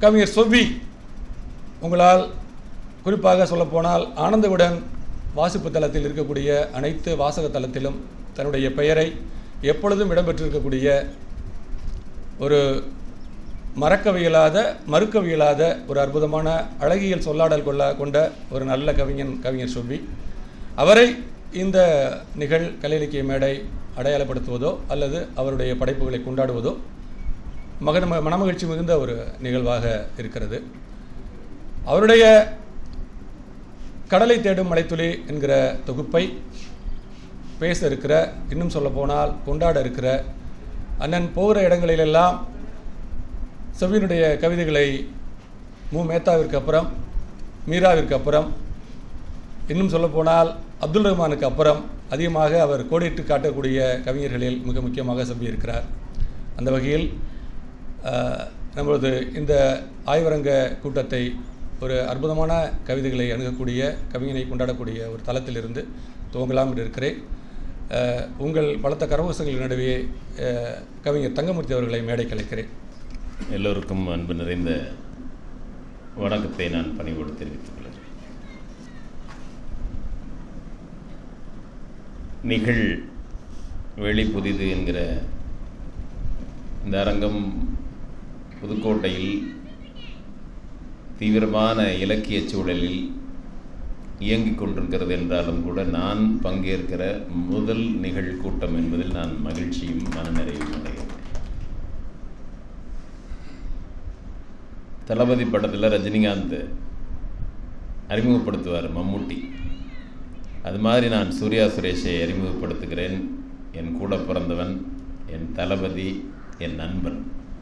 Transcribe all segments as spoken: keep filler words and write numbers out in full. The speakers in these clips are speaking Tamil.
கவிஞர் சொவ்வி உங்களால் குறிப்பாக சொல்லப்போனால் ஆனந்தவுடன் வாசிப்பு தளத்தில் இருக்கக்கூடிய அனைத்து வாசக தளத்திலும் தன்னுடைய பெயரை எப்பொழுதும் இடம்பெற்றிருக்கக்கூடிய ஒரு மறக்கவியலாத மறுக்கவியலாத ஒரு அற்புதமான அழகியல் சொல்லாடல் கொள்ள கொண்ட ஒரு நல்ல கவிஞன் கவிஞர் சொவ்வி. அவரை இந்த நிகழ் கலை இலக்கிய மேடை அடையாளப்படுத்துவதோ அல்லது அவருடைய படைப்புகளை கொண்டாடுவதோ மகன மனமகிழ்ச்சி மிகுந்த ஒரு நிகழ்வாக இருக்கிறது. அவருடைய கடலை தேடும் மலைத்துளி என்கிற தொகுப்பை பேச இருக்கிற, இன்னும் சொல்ல போனால் கொண்டாட இருக்கிற அண்ணன் போகிற இடங்களிலெல்லாம் செவ்வியினுடைய கவிதைகளை மு மேத்தாவிற்கு அப்புறம், மீராவிற்கு அப்புறம், இன்னும் சொல்லப்போனால் அப்துல் ரஹ்மானுக்கு அப்புறம் அதிகமாக அவர் கோடிட்டு காட்டக்கூடிய கவிஞர்களில் மிக முக்கியமாக செவ்வி இருக்கிறார். அந்த வகையில் நம்மளது இந்த ஆய்வரங்க கூட்டத்தை ஒரு அற்புதமான கவிதைகளை அணுகக்கூடிய, கவிஞனை கொண்டாடக்கூடிய ஒரு தளத்திலிருந்து துவங்கலாம் என்று இருக்கிறேன். உங்கள் பலத்த கரகோஷங்களின் நடுவே கவிஞர் தங்கமூர்த்தி அவர்களை மேடை கலைக்கிறேன். எல்லோருக்கும் அன்பு நிறைந்த வணக்கத்தை நான் பணிவோடு தெரிவித்துக் கொள்கிறேன். நிகழ் வெளி புதிது என்கிற இந்த அரங்கம் புதுக்கோட்டையில் தீவிரமான இலக்கிய சூழலில் இயங்கிக் கொண்டிருக்கிறது என்றாலும் கூட நான் பங்கேற்கிற முதல் நிகழ் கூட்டம் என்பதில் நான் மகிழ்ச்சியும் மனநிறைவும் அடைகிறேன். தளபதி படத்தில் ரஜினிகாந்த் அறிமுகப்படுத்துவார் மம்முட்டி, அது மாதிரி நான் சூர்யா சுரேஷை அறிமுகப்படுத்துகிறேன். என் கூட பிறந்தவன், என் தளபதி, என் நண்பன்,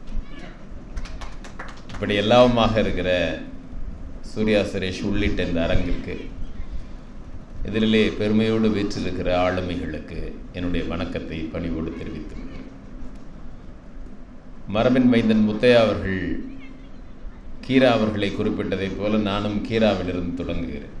இப்படி எல்லாமாக இருக்கிற சூர்யா சுரேஷ் உள்ளிட்ட இந்த அரங்கிற்கு இதிலே பெருமையோடு வீற்றிருக்கிற ஆளுமைகளுக்கு என்னுடைய வணக்கத்தை பணிவோடு தெரிவித்துள்ளேன். மரபின் மைந்தன் முத்தையா அவர்கள் கீரா அவர்களை குறிப்பிட்டதைப் போல நானும் கீராவிலிருந்து தொடங்குகிறேன்.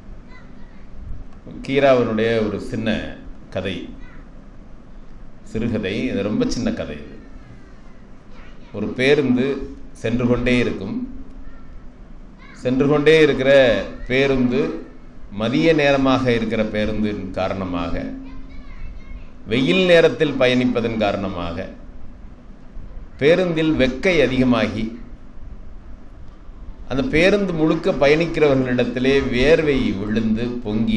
கீராவினுடைய ஒரு சின்ன கதை, சிறுகதை, இது ரொம்ப சின்ன கதை. இது ஒரு பேருந்து சென்று கொண்டே இருக்கும். சென்று கொண்டே இருக்கிற பேருந்து மதிய நேரமாக இருக்கிற பேருந்தின் காரணமாக, வெயில் நேரத்தில் பயணிப்பதன் காரணமாக பேருந்தில் வெக்கை அதிகமாகி அந்த பேருந்து முழுக்க பயணிக்கிறவர்களிடத்திலே வேர்வை விழுந்து பொங்கி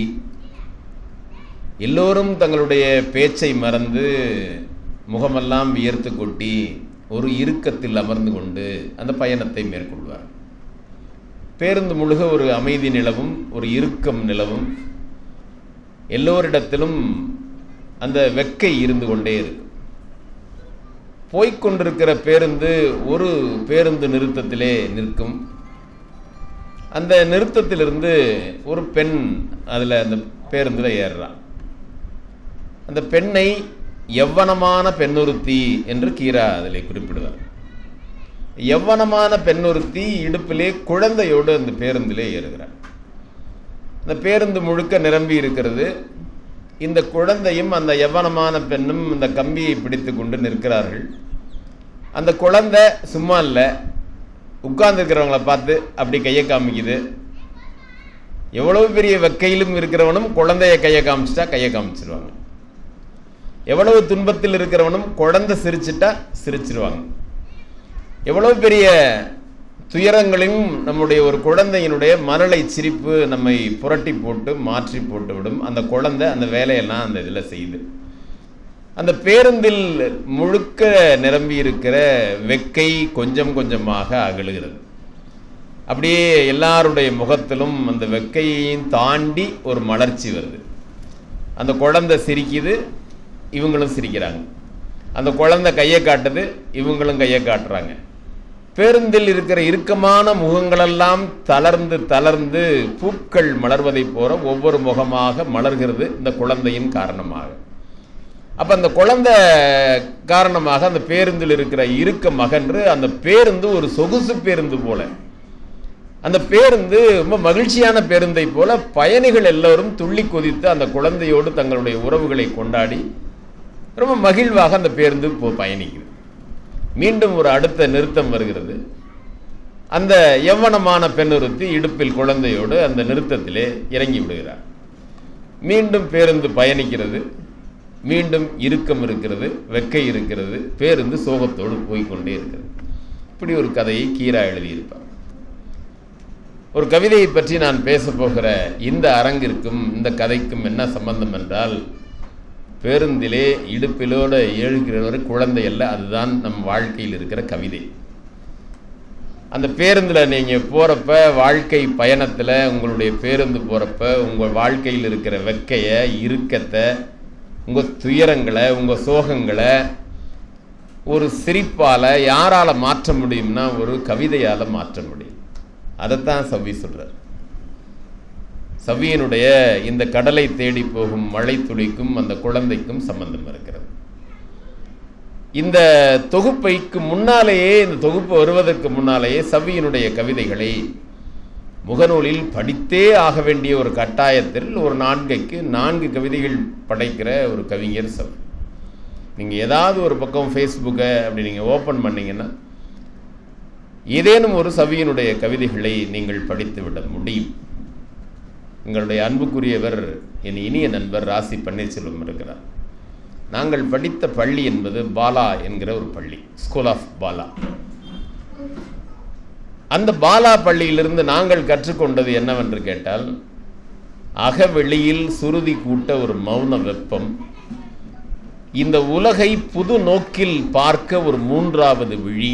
எல்லோரும் தங்களுடைய பேச்சை மறந்து முகமெல்லாம் வியர்த்து கொட்டி ஒரு இறுக்கத்தில் அமர்ந்து கொண்டு அந்த பயணத்தை மேற்கொள்வார். பேருந்து முழுக ஒரு அமைதி நிலவும், ஒரு இறுக்கம் நிலவும், எல்லோரிடத்திலும் அந்த வெக்கை இருந்து கொண்டே இருக்கும். போய்கொண்டிருக்கிற பேருந்து ஒரு பேருந்து நிறுத்தத்திலே நிற்கும். அந்த நிறுத்தத்திலிருந்து ஒரு பெண் அதில் அந்த பேருந்தில் ஏறுறான். அந்த பெண்ணை யவ்வனமான பெண்ணுறுத்தி என்று கீரா அதில் குறிப்பிடுவார். யவ்வனமான பெண்ணுறுத்தி இடுப்பிலே குழந்தையோடு அந்த பேருந்திலே ஏறுகிறார். அந்த பேருந்து முழுக்க நிரம்பி இருக்கிறது. இந்த குழந்தையும் அந்த யவ்வனமான பெண்ணும் இந்த கம்பியை பிடித்து கொண்டு நிற்கிறார்கள். அந்த குழந்தை சும்மா இல்லை, உட்கார்ந்துருக்கிறவங்கள பார்த்து அப்படி கையை காமிக்குது. எவ்வளவு பெரிய வெக்கையிலும் இருக்கிறவனும் குழந்தைய கையை காமிச்சிட்டா கையை காமிச்சிருவாங்க. எவ்வளவு துன்பத்தில் இருக்கிறவனும் குழந்தை சிரிச்சிட்டா சிரிச்சிருவாங்க. எவ்வளவு பெரிய துயரங்களையும் நம்முடைய ஒரு குழந்தையினுடைய மரளை சிரிப்பு நம்மை புரட்டி போட்டு மாற்றி போட்டு விடும். அந்த குழந்தை அந்த வேலையெல்லாம் அந்த இதில் செய்யுது. அந்த பேருந்தில் முழுக்க நிரம்பி இருக்கிற வெக்கை கொஞ்சம் கொஞ்சமாக அகலுகிறது. அப்படியே எல்லாருடைய முகத்திலும் அந்த வெக்கையையும் தாண்டி ஒரு மலர்ச்சி வருது. அந்த குழந்தை சிரிக்குது, இவங்களும் சிரிக்கிறாங்க. அந்த குழந்தை கையை காட்டுது, இவங்களும் கையை காட்டுறாங்க. பேருந்தில் இருக்கிற இறுக்கமான முகங்களெல்லாம் தளர்ந்து தளர்ந்து பூக்கள் மலர்வதை போல ஒவ்வொரு முகமாக மலர்கிறது இந்த குழந்தையின் காரணமாக. அப்போ அந்த குழந்தை காரணமாக அந்த பேருந்தில் இருக்கிற இறுக்கம் அகன்று அந்த பேருந்து ஒரு சொகுசு பேருந்து போல, அந்த பேருந்து ரொம்ப மகிழ்ச்சியான பேருந்தை போல பயணிகள் எல்லோரும் துள்ளி கொதித்து அந்த குழந்தையோடு தங்களுடைய உறவுகளை கொண்டாடி ரொம்ப மகிழ்வாக அந்த பேருந்து இப்போ பயணிக்குது. மீண்டும் ஒரு அடுத்த நிறுத்தம் வருகிறது. அந்த யவ்வனமான பெண்ணொருத்தி இடுப்பில் குழந்தையோடு அந்த நிறுத்தத்திலே இறங்கி விடுகிறார். மீண்டும் பேருந்து பயணிக்கிறது, மீண்டும் இறுக்கம் இருக்கிறது, வெக்கை இருக்கிறது, பேருந்து சோகத்தோடு போய்கொண்டே இருக்கிறது. இப்படி ஒரு கதையை கீரா எழுதியிருப்பார். ஒரு கவிதையை பற்றி நான் பேச போகிற இந்த அரங்கிற்கும் இந்த கதைக்கும் என்ன சம்பந்தம் என்றால், பேருந்திலே இடுப்பிலோடு எழுகிறவர் குழந்தை அல்ல, அதுதான் நம் வாழ்க்கையில் இருக்கிற கவிதை. அந்த பேருந்தில் நீங்கள் போகிறப்ப, வாழ்க்கை பயணத்தில் உங்களுடைய பேருந்து போகிறப்ப உங்கள் வாழ்க்கையில் இருக்கிற வெக்கையை, இறுக்கத்தை, உங்கள் துயரங்களை, உங்கள் சோகங்களை ஒரு சிரிப்பால் யாரால் மாற்ற முடியும்னா ஒரு கவிதையால் மாற்ற முடியும். அதைத்தான் சவ்வி சொல்கிறார். சவ்வியினுடைய இந்த கடலை தேடி போகும் மழை துளிக்கும் அந்த குழந்தைக்கும் சம்பந்தம் இருக்கிறது. இந்த தொகுப்பைக்கு முன்னாலேயே, இந்த தொகுப்பு வருவதற்கு முன்னாலேயே சவ்வியினுடைய கவிதைகளை முகநூலில் படித்தே ஆக வேண்டிய ஒரு கட்டாயத்தில் ஒரு நான்கைக்கு நான்கு கவிதைகள் படைக்கிற ஒரு கவிஞர் சவ்வி. நீங்கள் ஏதாவது ஒரு பக்கம் ஃபேஸ்புக்கை அப்படி நீங்கள் ஓப்பன் பண்ணிங்கன்னா ஏதேனும் ஒரு சவ்வியினுடைய கவிதைகளை நீங்கள் படித்து விட முடியும். எங்களுடைய அன்புக்குரியவர் என் இனிய நண்பர் ராசி பன்னீர்செல்வம் இருக்கிறார். நாங்கள் படித்த பள்ளி என்பது பாலா என்கிற ஒரு பள்ளி, ஸ்கூல் ஆஃப் பாலா. அந்த பாலா பள்ளியிலிருந்து நாங்கள் கற்றுக்கொண்டது என்னவென்று கேட்டால், அகவெளியில் சுருதி கூட்ட ஒரு மௌன வெப்பம், இந்த உலகை புது நோக்கில் பார்க்க ஒரு மூன்றாவது விழி,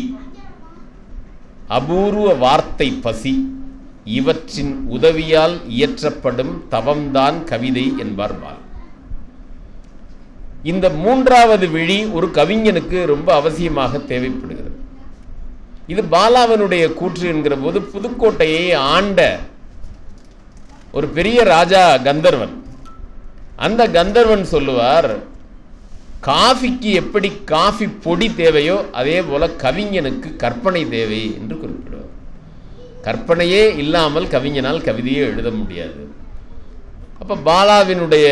அபூர்வ வார்த்தை பசி, இவற்றின் உதவியால் இயற்றப்படும் தவம்தான் கவிதை என்பார் பாலா. இந்த மூன்றாவது விழி ஒரு கவிஞனுக்கு ரொம்ப அவசியமாக தேவைப்படுகிறது. இது பாலாவனுடைய கூற்று என்கிற போது, புதுக்கோட்டையை ஆண்ட ஒரு பெரிய ராஜா கந்தர்வன், அந்த கந்தர்வன் சொல்லுவார், காஃபிக்கு எப்படி காஃபி பொடி தேவையோ அதே போல கவிஞனுக்கு கற்பனை தேவை என்று குறிப்பிடுவார். கற்பனையே இல்லாமல் கவிஞனால் கவிதையே எழுத முடியாது. அப்ப பாலாவினுடைய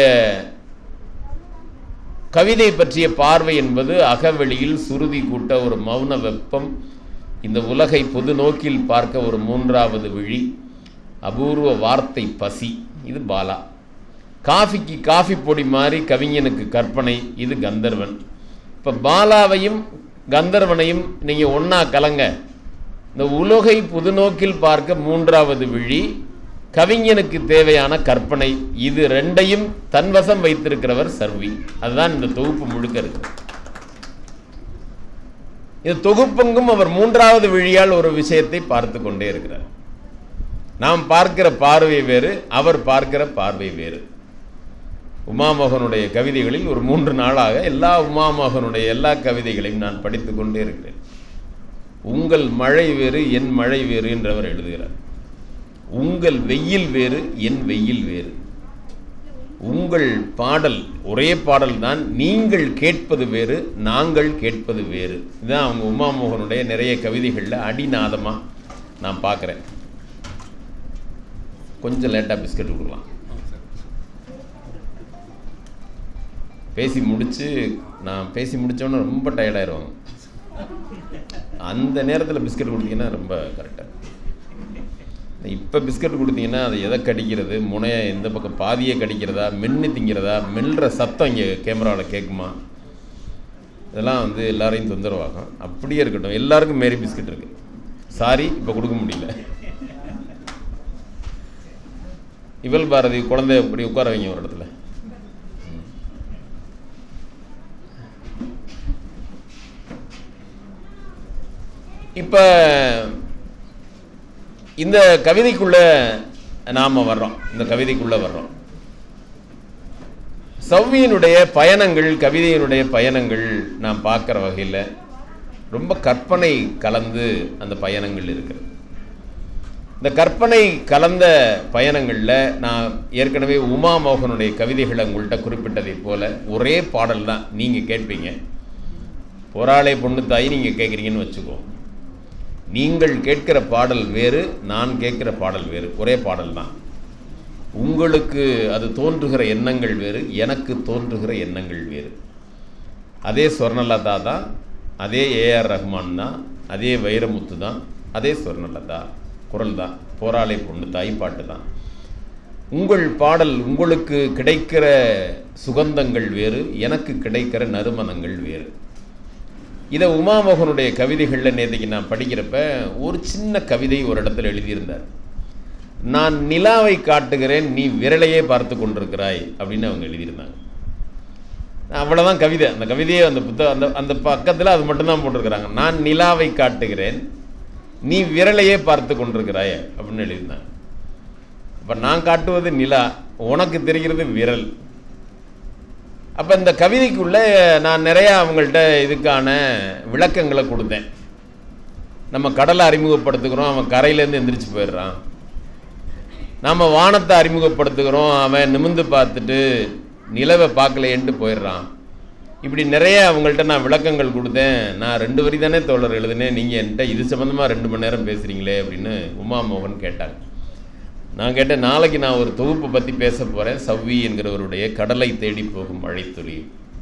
கவிதை பற்றிய பார்வை என்பது அகவெளியில் சுருதி கூட்ட ஒரு மௌன வெப்பம், இந்த உலகை பொது நோக்கில் பார்க்க ஒரு மூன்றாவது விழி, அபூர்வ வார்த்தை பசி, இது பாலா. காஃபிக்கு காஃபி பொடி மாதிரி கவிஞனுக்கு கற்பனை, இது கந்தர்வன். இப்போ பாலாவையும் கந்தர்வனையும் நீங்கள் ஒன்றா கலங்க, இந்த உலகை புதுநோக்கில் பார்க்க மூன்றாவது விழி, கவிஞனுக்கு தேவையான கற்பனை, இது ரெண்டையும் தன்வசம் வைத்திருக்கிறவர் சர்வி. அதுதான் இந்த தொகுப்பு முழுக்க இருக்கு. இந்த தொகுப்பெங்கும் அவர் மூன்றாவது விழியால் ஒரு விஷயத்தை பார்த்து கொண்டே இருக்கிறார். நாம் பார்க்கிற பார்வை வேறு, அவர் பார்க்கிற பார்வை வேறு. உமாமோகனுடைய கவிதைகளில் ஒரு மூன்று நாளாக எல்லா உமாமோகனுடைய எல்லா கவிதைகளையும் நான் படித்து கொண்டே இருக்கிறேன். உங்கள் மழை வேறு என் மழை வேறு என்று அவர் எழுதுகிறார். உங்கள் வெயில் வேறு என் வெயில் வேறு. உங்கள் பாடல் ஒரே பாடல் தான், நீங்கள் கேட்பது வேறு நாங்கள் கேட்பது வேறு. இதுதான் அவங்க உமாமோகனுடைய நிறைய கவிதைகளில் அடிநாதமாக நான் பார்க்குறேன். கொஞ்சம் லேட்டாக பிஸ்கட் கொடுக்கலாம். பேசி முடித்து நான் பேசி முடித்தோன்னே ரொம்ப டயர்டாயிருவாங்க. அந்த நேரத்தில் பிஸ்கட் கொடுத்தீங்கன்னா ரொம்ப கரெக்டாக. இப்போ பிஸ்கட் கொடுத்தீங்கன்னா அது எதை கடிக்கிறது, முனையை எந்த பக்கம் பாதியை கடிக்கிறதா, மென்று திங்கிறதா, மெல்ற சத்தம் இங்கே கேமராவில் கேட்குமா, இதெல்லாம் வந்து எல்லாரையும் தொந்தரவாகும். அப்படியே இருக்கட்டும், எல்லாருக்கும் மேரி பிஸ்கட் இருக்குது. சாரி, இப்போ கொடுக்க முடியல. இவள் பாரதி குழந்தை இப்படி உட்கார வைங்க ஒரு இடத்துல. இப்போ இந்த கவிதைக்குள்ள நாம் வர்றோம். இந்த கவிதைக்குள்ள வர்றோம். சவ்வியினுடைய பயணங்கள், கவிதையினுடைய பயணங்கள் நாம் பார்க்குற வகையில் ரொம்ப கற்பனை கலந்து அந்த பயணங்கள் இருக்கிறது. இந்த கற்பனை கலந்த பயணங்களில் நான் ஏற்கனவே உமாமோகனுடைய கவிதைகளை உங்கள்கிட்ட குறிப்பிட்டதை போல ஒரே பாடல் தான் நீங்கள் கேட்பீங்க. போராளே பொண்ணு தாய் நீங்கள் கேட்குறீங்கன்னு வச்சுக்கோ. நீங்கள் கேட்கிற பாடல் வேறு, நான் கேட்கிற பாடல் வேறு, ஒரே பாடல் தான். உங்களுக்கு அது தோன்றுகிற எண்ணங்கள் வேறு, எனக்கு தோன்றுகிற எண்ணங்கள் வேறு. அதே ஸ்வர்ணலதா தான், அதே ஏஆர் ரஹ்மான் தான், அதே வைரமுத்து தான், அதே ஸ்வர்ணலதா குரல் தான், போராளை பொண்ணு தாய் பாட்டு தான். உங்கள் பாடல் உங்களுக்கு கிடைக்கிற சுகந்தங்கள் வேறு, எனக்கு கிடைக்கிற நறுமணங்கள் வேறு. இதை உமாமோகனுடைய கவிதைகளில் நேற்றுக்கு நான் படிக்கிறப்ப ஒரு சின்ன கவிதை ஒரு இடத்துல எழுதியிருந்தார். நான் நிலாவை காட்டுகிறேன், நீ விரலையே பார்த்து கொண்டிருக்கிறாய் அப்படின்னு அவங்க எழுதியிருந்தாங்க. அவ்வளோதான் கவிதை. அந்த கவிதையை அந்த புத்தக அந்த அந்த பக்கத்தில் அது மட்டும்தான் போட்டிருக்கிறாங்க. நான் நிலாவை காட்டுகிறேன், நீ விரலையே பார்த்து கொண்டிருக்கிறாய் அப்படின்னு எழுதியிருந்தாங்க. அப்போ நான் காட்டுவது நிலா, உனக்கு தெரிகிறது விரல். அப்போ இந்த கவிதைக்குள்ளே நான் நிறையா அவங்கள்ட்ட இதுக்கான விளக்கங்களை கொடுத்தேன். நம்ம கடலை அறிமுகப்படுத்துகிறோம், அவன் கரையிலேருந்து எந்திரிச்சு போயிடுறான். நாம் வானத்தை அறிமுகப்படுத்துகிறோம், அவன் நிமிந்து பார்த்துட்டு நிலவை பார்க்கலையேன்ட்டு போயிடுறான். இப்படி நிறைய அவங்கள்ட்ட நான் விளக்கங்கள் கொடுத்தேன். நான் ரெண்டு வரி தானே தோழர் எழுதுனேன், நீங்கள் என்கிட்ட இது சம்மந்தமாக ரெண்டு மணி நேரம் பேசுகிறீங்களே அப்படின்னு உமாமோகன் கேட்டாங்க. நான் கேட்டேன், நாளைக்கு நான் ஒரு தொகுப்பை பற்றி பேச போகிறேன், சவ்வி என்கிறவருடைய கடலை தேடி போகும் மழைத்துளி.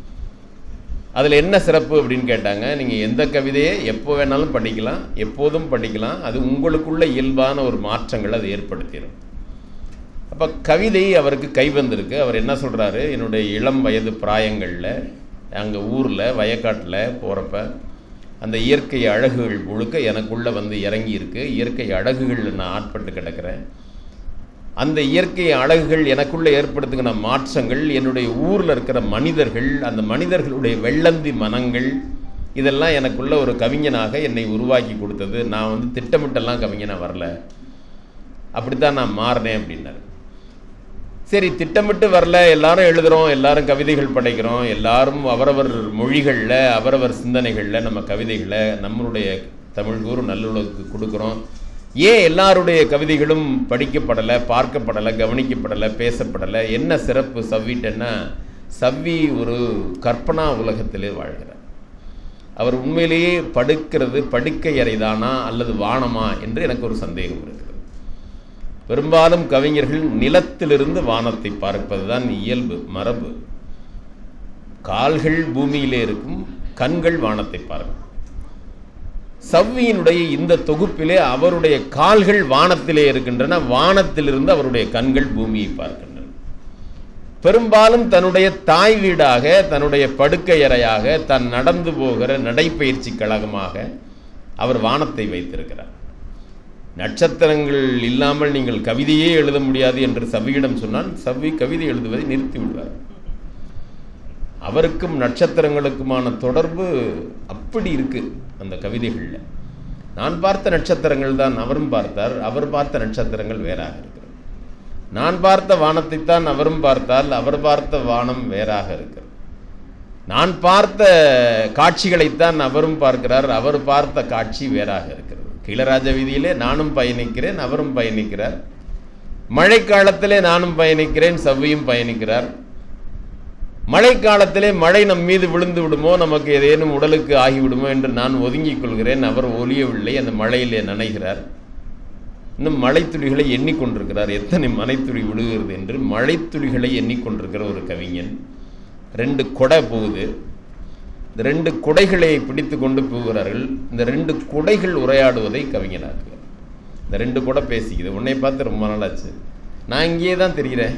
அதில் என்ன சிறப்பு அப்படின்னு கேட்டாங்க. நீங்கள் எந்த கவிதையை எப்போ வேணாலும் படிக்கலாம், எப்போதும் படிக்கலாம், அது உங்களுக்குள்ள இயல்பான ஒரு மாற்றங்களை அது ஏற்படுத்திடும். அப்போ கவிதை அவருக்கு கைவந்திருக்கு. அவர் என்ன சொல்கிறாரு, என்னுடைய இளம் வயது பிராயங்களில் அங்கே ஊரில் வயக்காட்டில் போகிறப்ப அந்த இயற்கை அழகுகள் முழுக்க எனக்குள்ளே வந்து இறங்கி இருக்கு. இயற்கை அழகுகள் நான் ஆட்பட்டு கிடக்கிறேன். அந்த இயற்கை அழகுகள் எனக்குள்ளே ஏற்படுத்துகிற மாற்றங்கள், என்னுடைய ஊரில் இருக்கிற மனிதர்கள், அந்த மனிதர்களுடைய வெள்ளந்தி மனங்கள், இதெல்லாம் எனக்குள்ள ஒரு கவிஞனாக என்னை உருவாக்கி கொடுத்தது. நான் வந்து திட்டமிட்டெல்லாம் கவிஞனாக வரல, அப்படித்தான் நான் மாறினேன் அப்படின்னாரு. சரி, திட்டமிட்டு வரல, எல்லாரும் எழுதுகிறோம், எல்லாரும் கவிதைகள் படைக்கிறோம், எல்லாரும் அவரவர் மொழிகளில் அவரவர் சிந்தனைகளில் நம்ம கவிதைகளை நம்மளுடைய தமிழ் கூறு நல்லுலகுக்கு கொடுக்குறோம். ஏன் எல்லாருடைய கவிதைகளும் படிக்கப்படலை, பார்க்கப்படலை, கவனிக்கப்படலை, பேசப்படலை? என்ன சிறப்பு சவ்விட்டன்னா, சவ்வி ஒரு கற்பனா உலகத்திலே வாழ்கிறார். அவர் உண்மையிலேயே படுக்கிறது படுக்கை அறைதானா அல்லது வானமா என்று எனக்கு ஒரு சந்தேகம் இருக்கிறது. பெரும்பாலும் கவிஞர்கள் நிலத்திலிருந்து வானத்தை பார்ப்பது தான் இயல்பு, மரபு. கால்கள் பூமியிலே இருக்கும், கண்கள் வானத்தை பார்க்கும். சவ்வியினுடைய இந்த தொகுப்பிலே அவருடைய கால்கள் வானத்திலே இருக்கின்றன, வானத்திலிருந்து அவருடைய கண்கள் பூமியை பார்க்கின்றன. பெரும்பாலும் தன்னுடைய தாய் வீடாக, தன்னுடைய படுக்கை அறையாக, தான் நடந்து போகிற நடைப்பயிற்சி கழகமாக அவர் வானத்தை வைத்திருக்கிறார். நட்சத்திரங்கள் இல்லாமல் நீங்கள் கவிதையே எழுத முடியாது என்று சவ்வியிடம் சொன்னால் சவ்வி கவிதை எழுதுவதை நிறுத்தி விடுவார். அவருக்கும் நட்சத்திரங்களுக்குமான தொடர்பு அப்படி இருக்கு அந்த கவிதைகளில். நான் பார்த்த நட்சத்திரங்கள் தான் அவரும் பார்த்தார், அவர் பார்த்த நட்சத்திரங்கள் வேறாக இருக்கிறது. நான் பார்த்த வானத்தைத்தான் அவரும் பார்த்தால் அவர் பார்த்த வானம் வேறாக இருக்கிறது. நான் பார்த்த காட்சிகளைத்தான் அவரும் பார்க்கிறார், அவர் பார்த்த காட்சி வேறாக இருக்கிறது. கீழராஜ வீதியிலே நானும் பயணிக்கிறேன், அவரும் பயணிக்கிறார். மழைக்காலத்திலே நானும் பயணிக்கிறேன், சவ்வியும் பயணிக்கிறார். மழைக்காலத்திலே மழை நம் மீது விழுந்து விடுமோ, நமக்கு ஏதேனும் உடலுக்கு ஆகிவிடுமோ என்று நான் ஒதுங்கிக் கொள்கிறேன். அவர் ஒலியவில்லை, அந்த மழையிலே நனைகிறார். இன்னும் மழைத்துளிகளை எண்ணிக்கொண்டிருக்கிறார், எத்தனை மழைத்துளி விழுகிறது என்று மழைத்துளிகளை எண்ணிக்கொண்டிருக்கிற ஒரு கவிஞன். ரெண்டு கொடை போகுது, இந்த ரெண்டு குடைகளை பிடித்து கொண்டு போகிறார்கள். இந்த ரெண்டு குடைகள் உரையாடுவதை கவிஞனாக்குகிறார். இந்த ரெண்டு கொடை பேசிக்குது, உன்னை பார்த்து ரொம்ப நாளாச்சு, நான் இங்கேயே தான் தெரிகிறேன்,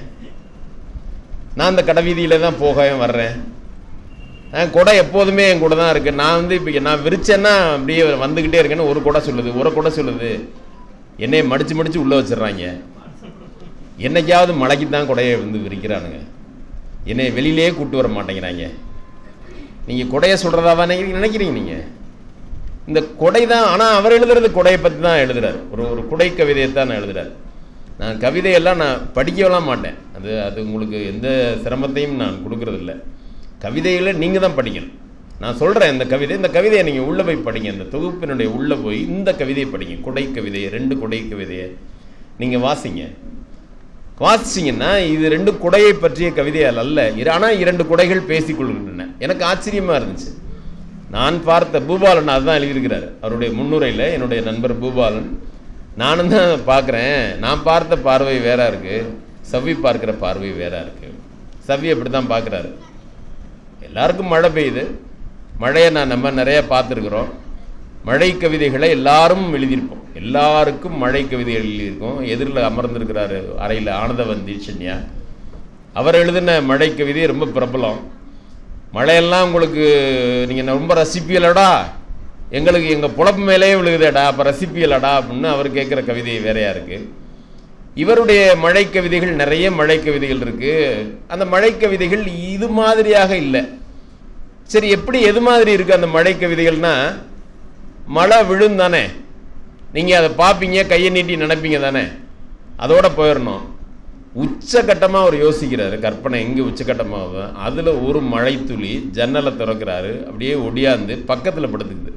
நான் இந்த கடை வீதியில் தான் போக வர்றேன், கொடை எப்போதுமே என் கூட தான் இருக்குது, நான் வந்து இப்போ நான் விரிச்சேன்னா அப்படியே வந்துக்கிட்டே இருக்கேன்னு ஒரு கொடை சொல்லுது. ஒரு கொடை சொல்லுது, என்னையை மடித்து மடித்து உள்ளே வச்சிட்றாங்க, என்னைக்காவது மழைக்கு தான் கொடையை வந்து விரிக்கிறானுங்க, என்னை வெளியிலேயே கூப்பிட்டு வர மாட்டேங்கிறாங்க. நீங்கள் கொடையை சொல்கிறதாவா நினைக்கிறீங்க? நீங்கள் இந்த கொடை தான். ஆனால் அவர் எழுதுறது கொடையை பற்றி தான் எழுதுறாரு. ஒரு ஒரு குடை கவிதையை தான் நான் எழுதுறாரு. நான் கவிதையெல்லாம் நான் படிக்கலாம் மாட்டேன், அது அது உங்களுக்கு எந்த சிரமத்தையும் நான் கொடுக்கறதில்ல. கவிதைகளை நீங்கள் தான் படிக்கணும். நான் சொல்கிறேன் இந்த கவிதை, இந்த கவிதையை நீங்கள் உள்ளே போய் படிங்க, இந்த தொகுப்பினுடைய உள்ளே போய் இந்த கவிதையை படிங்க. குடை கவிதையை, ரெண்டு குடை கவிதையை நீங்கள் வாசிங்க. வாசிச்சிங்கன்னா இது ரெண்டு குடையை பற்றிய கவிதையால் அல்ல, ஆனால் இரண்டு குடைகள் பேசிக்கொள்கின்றன. எனக்கு ஆச்சரியமாக இருந்துச்சு. நான் பார்த்த பூபாலன் அதுதான் எழுதியிருக்கிறார் அவருடைய முன்னுரையில். என்னுடைய நண்பர் பூபாலன், நானும் தான் பார்க்குறேன், நான் பார்த்த பார்வை வேறா இருக்குது, சவ்வி பார்க்குற பார்வை வேறா இருக்குது. சவ்வி அப்படி தான் பார்க்குறாரு. எல்லாருக்கும் மழை பெய்யுது, மழையை நான் நம்ம நிறைய பார்த்துருக்குறோம், மழை கவிதைகளை எல்லாரும் எழுதியிருப்போம். எல்லாருக்கும் மழை கவிதைகள் எழுதியிருக்கும். எதிரில் அமர்ந்திருக்கிறாரு அறையில் ஆனந்தவன் தீட்சண்யா, அவர் எழுதின மழை கவிதை ரொம்ப பிரபலம். மழையெல்லாம் உங்களுக்கு நீங்கள் ரொம்ப ரசிப்பியலடா, எங்களுக்கு எங்கள் புலப்பு மேலே விழுகுதேடா, அப்போ ரசிப்பியலடா அப்படின்னு அவர் கேட்குற கவிதை வேறையாக இருக்குது. இவருடைய மழை கவிதைகள் நிறைய மழை கவிதைகள் இருக்குது. அந்த மழை கவிதைகள் இது மாதிரியாக இல்லை. சரி, எப்படி எது மாதிரி இருக்குது அந்த மழை கவிதைகள்னா, மழை விழும் தானே, நீங்கள் அதை பார்ப்பீங்க, கையை நீட்டி நினைப்பீங்க தானே, அதோட போயிடணும். உச்சகட்டமாக அவர் யோசிக்கிறாரு, கற்பனை எங்கே உச்சகட்டமாக, அதில் ஒரு மழை துளி ஜன்னலை திறக்கிறாரு, அப்படியே ஒடியாந்து பக்கத்தில் படுத்துக்குது.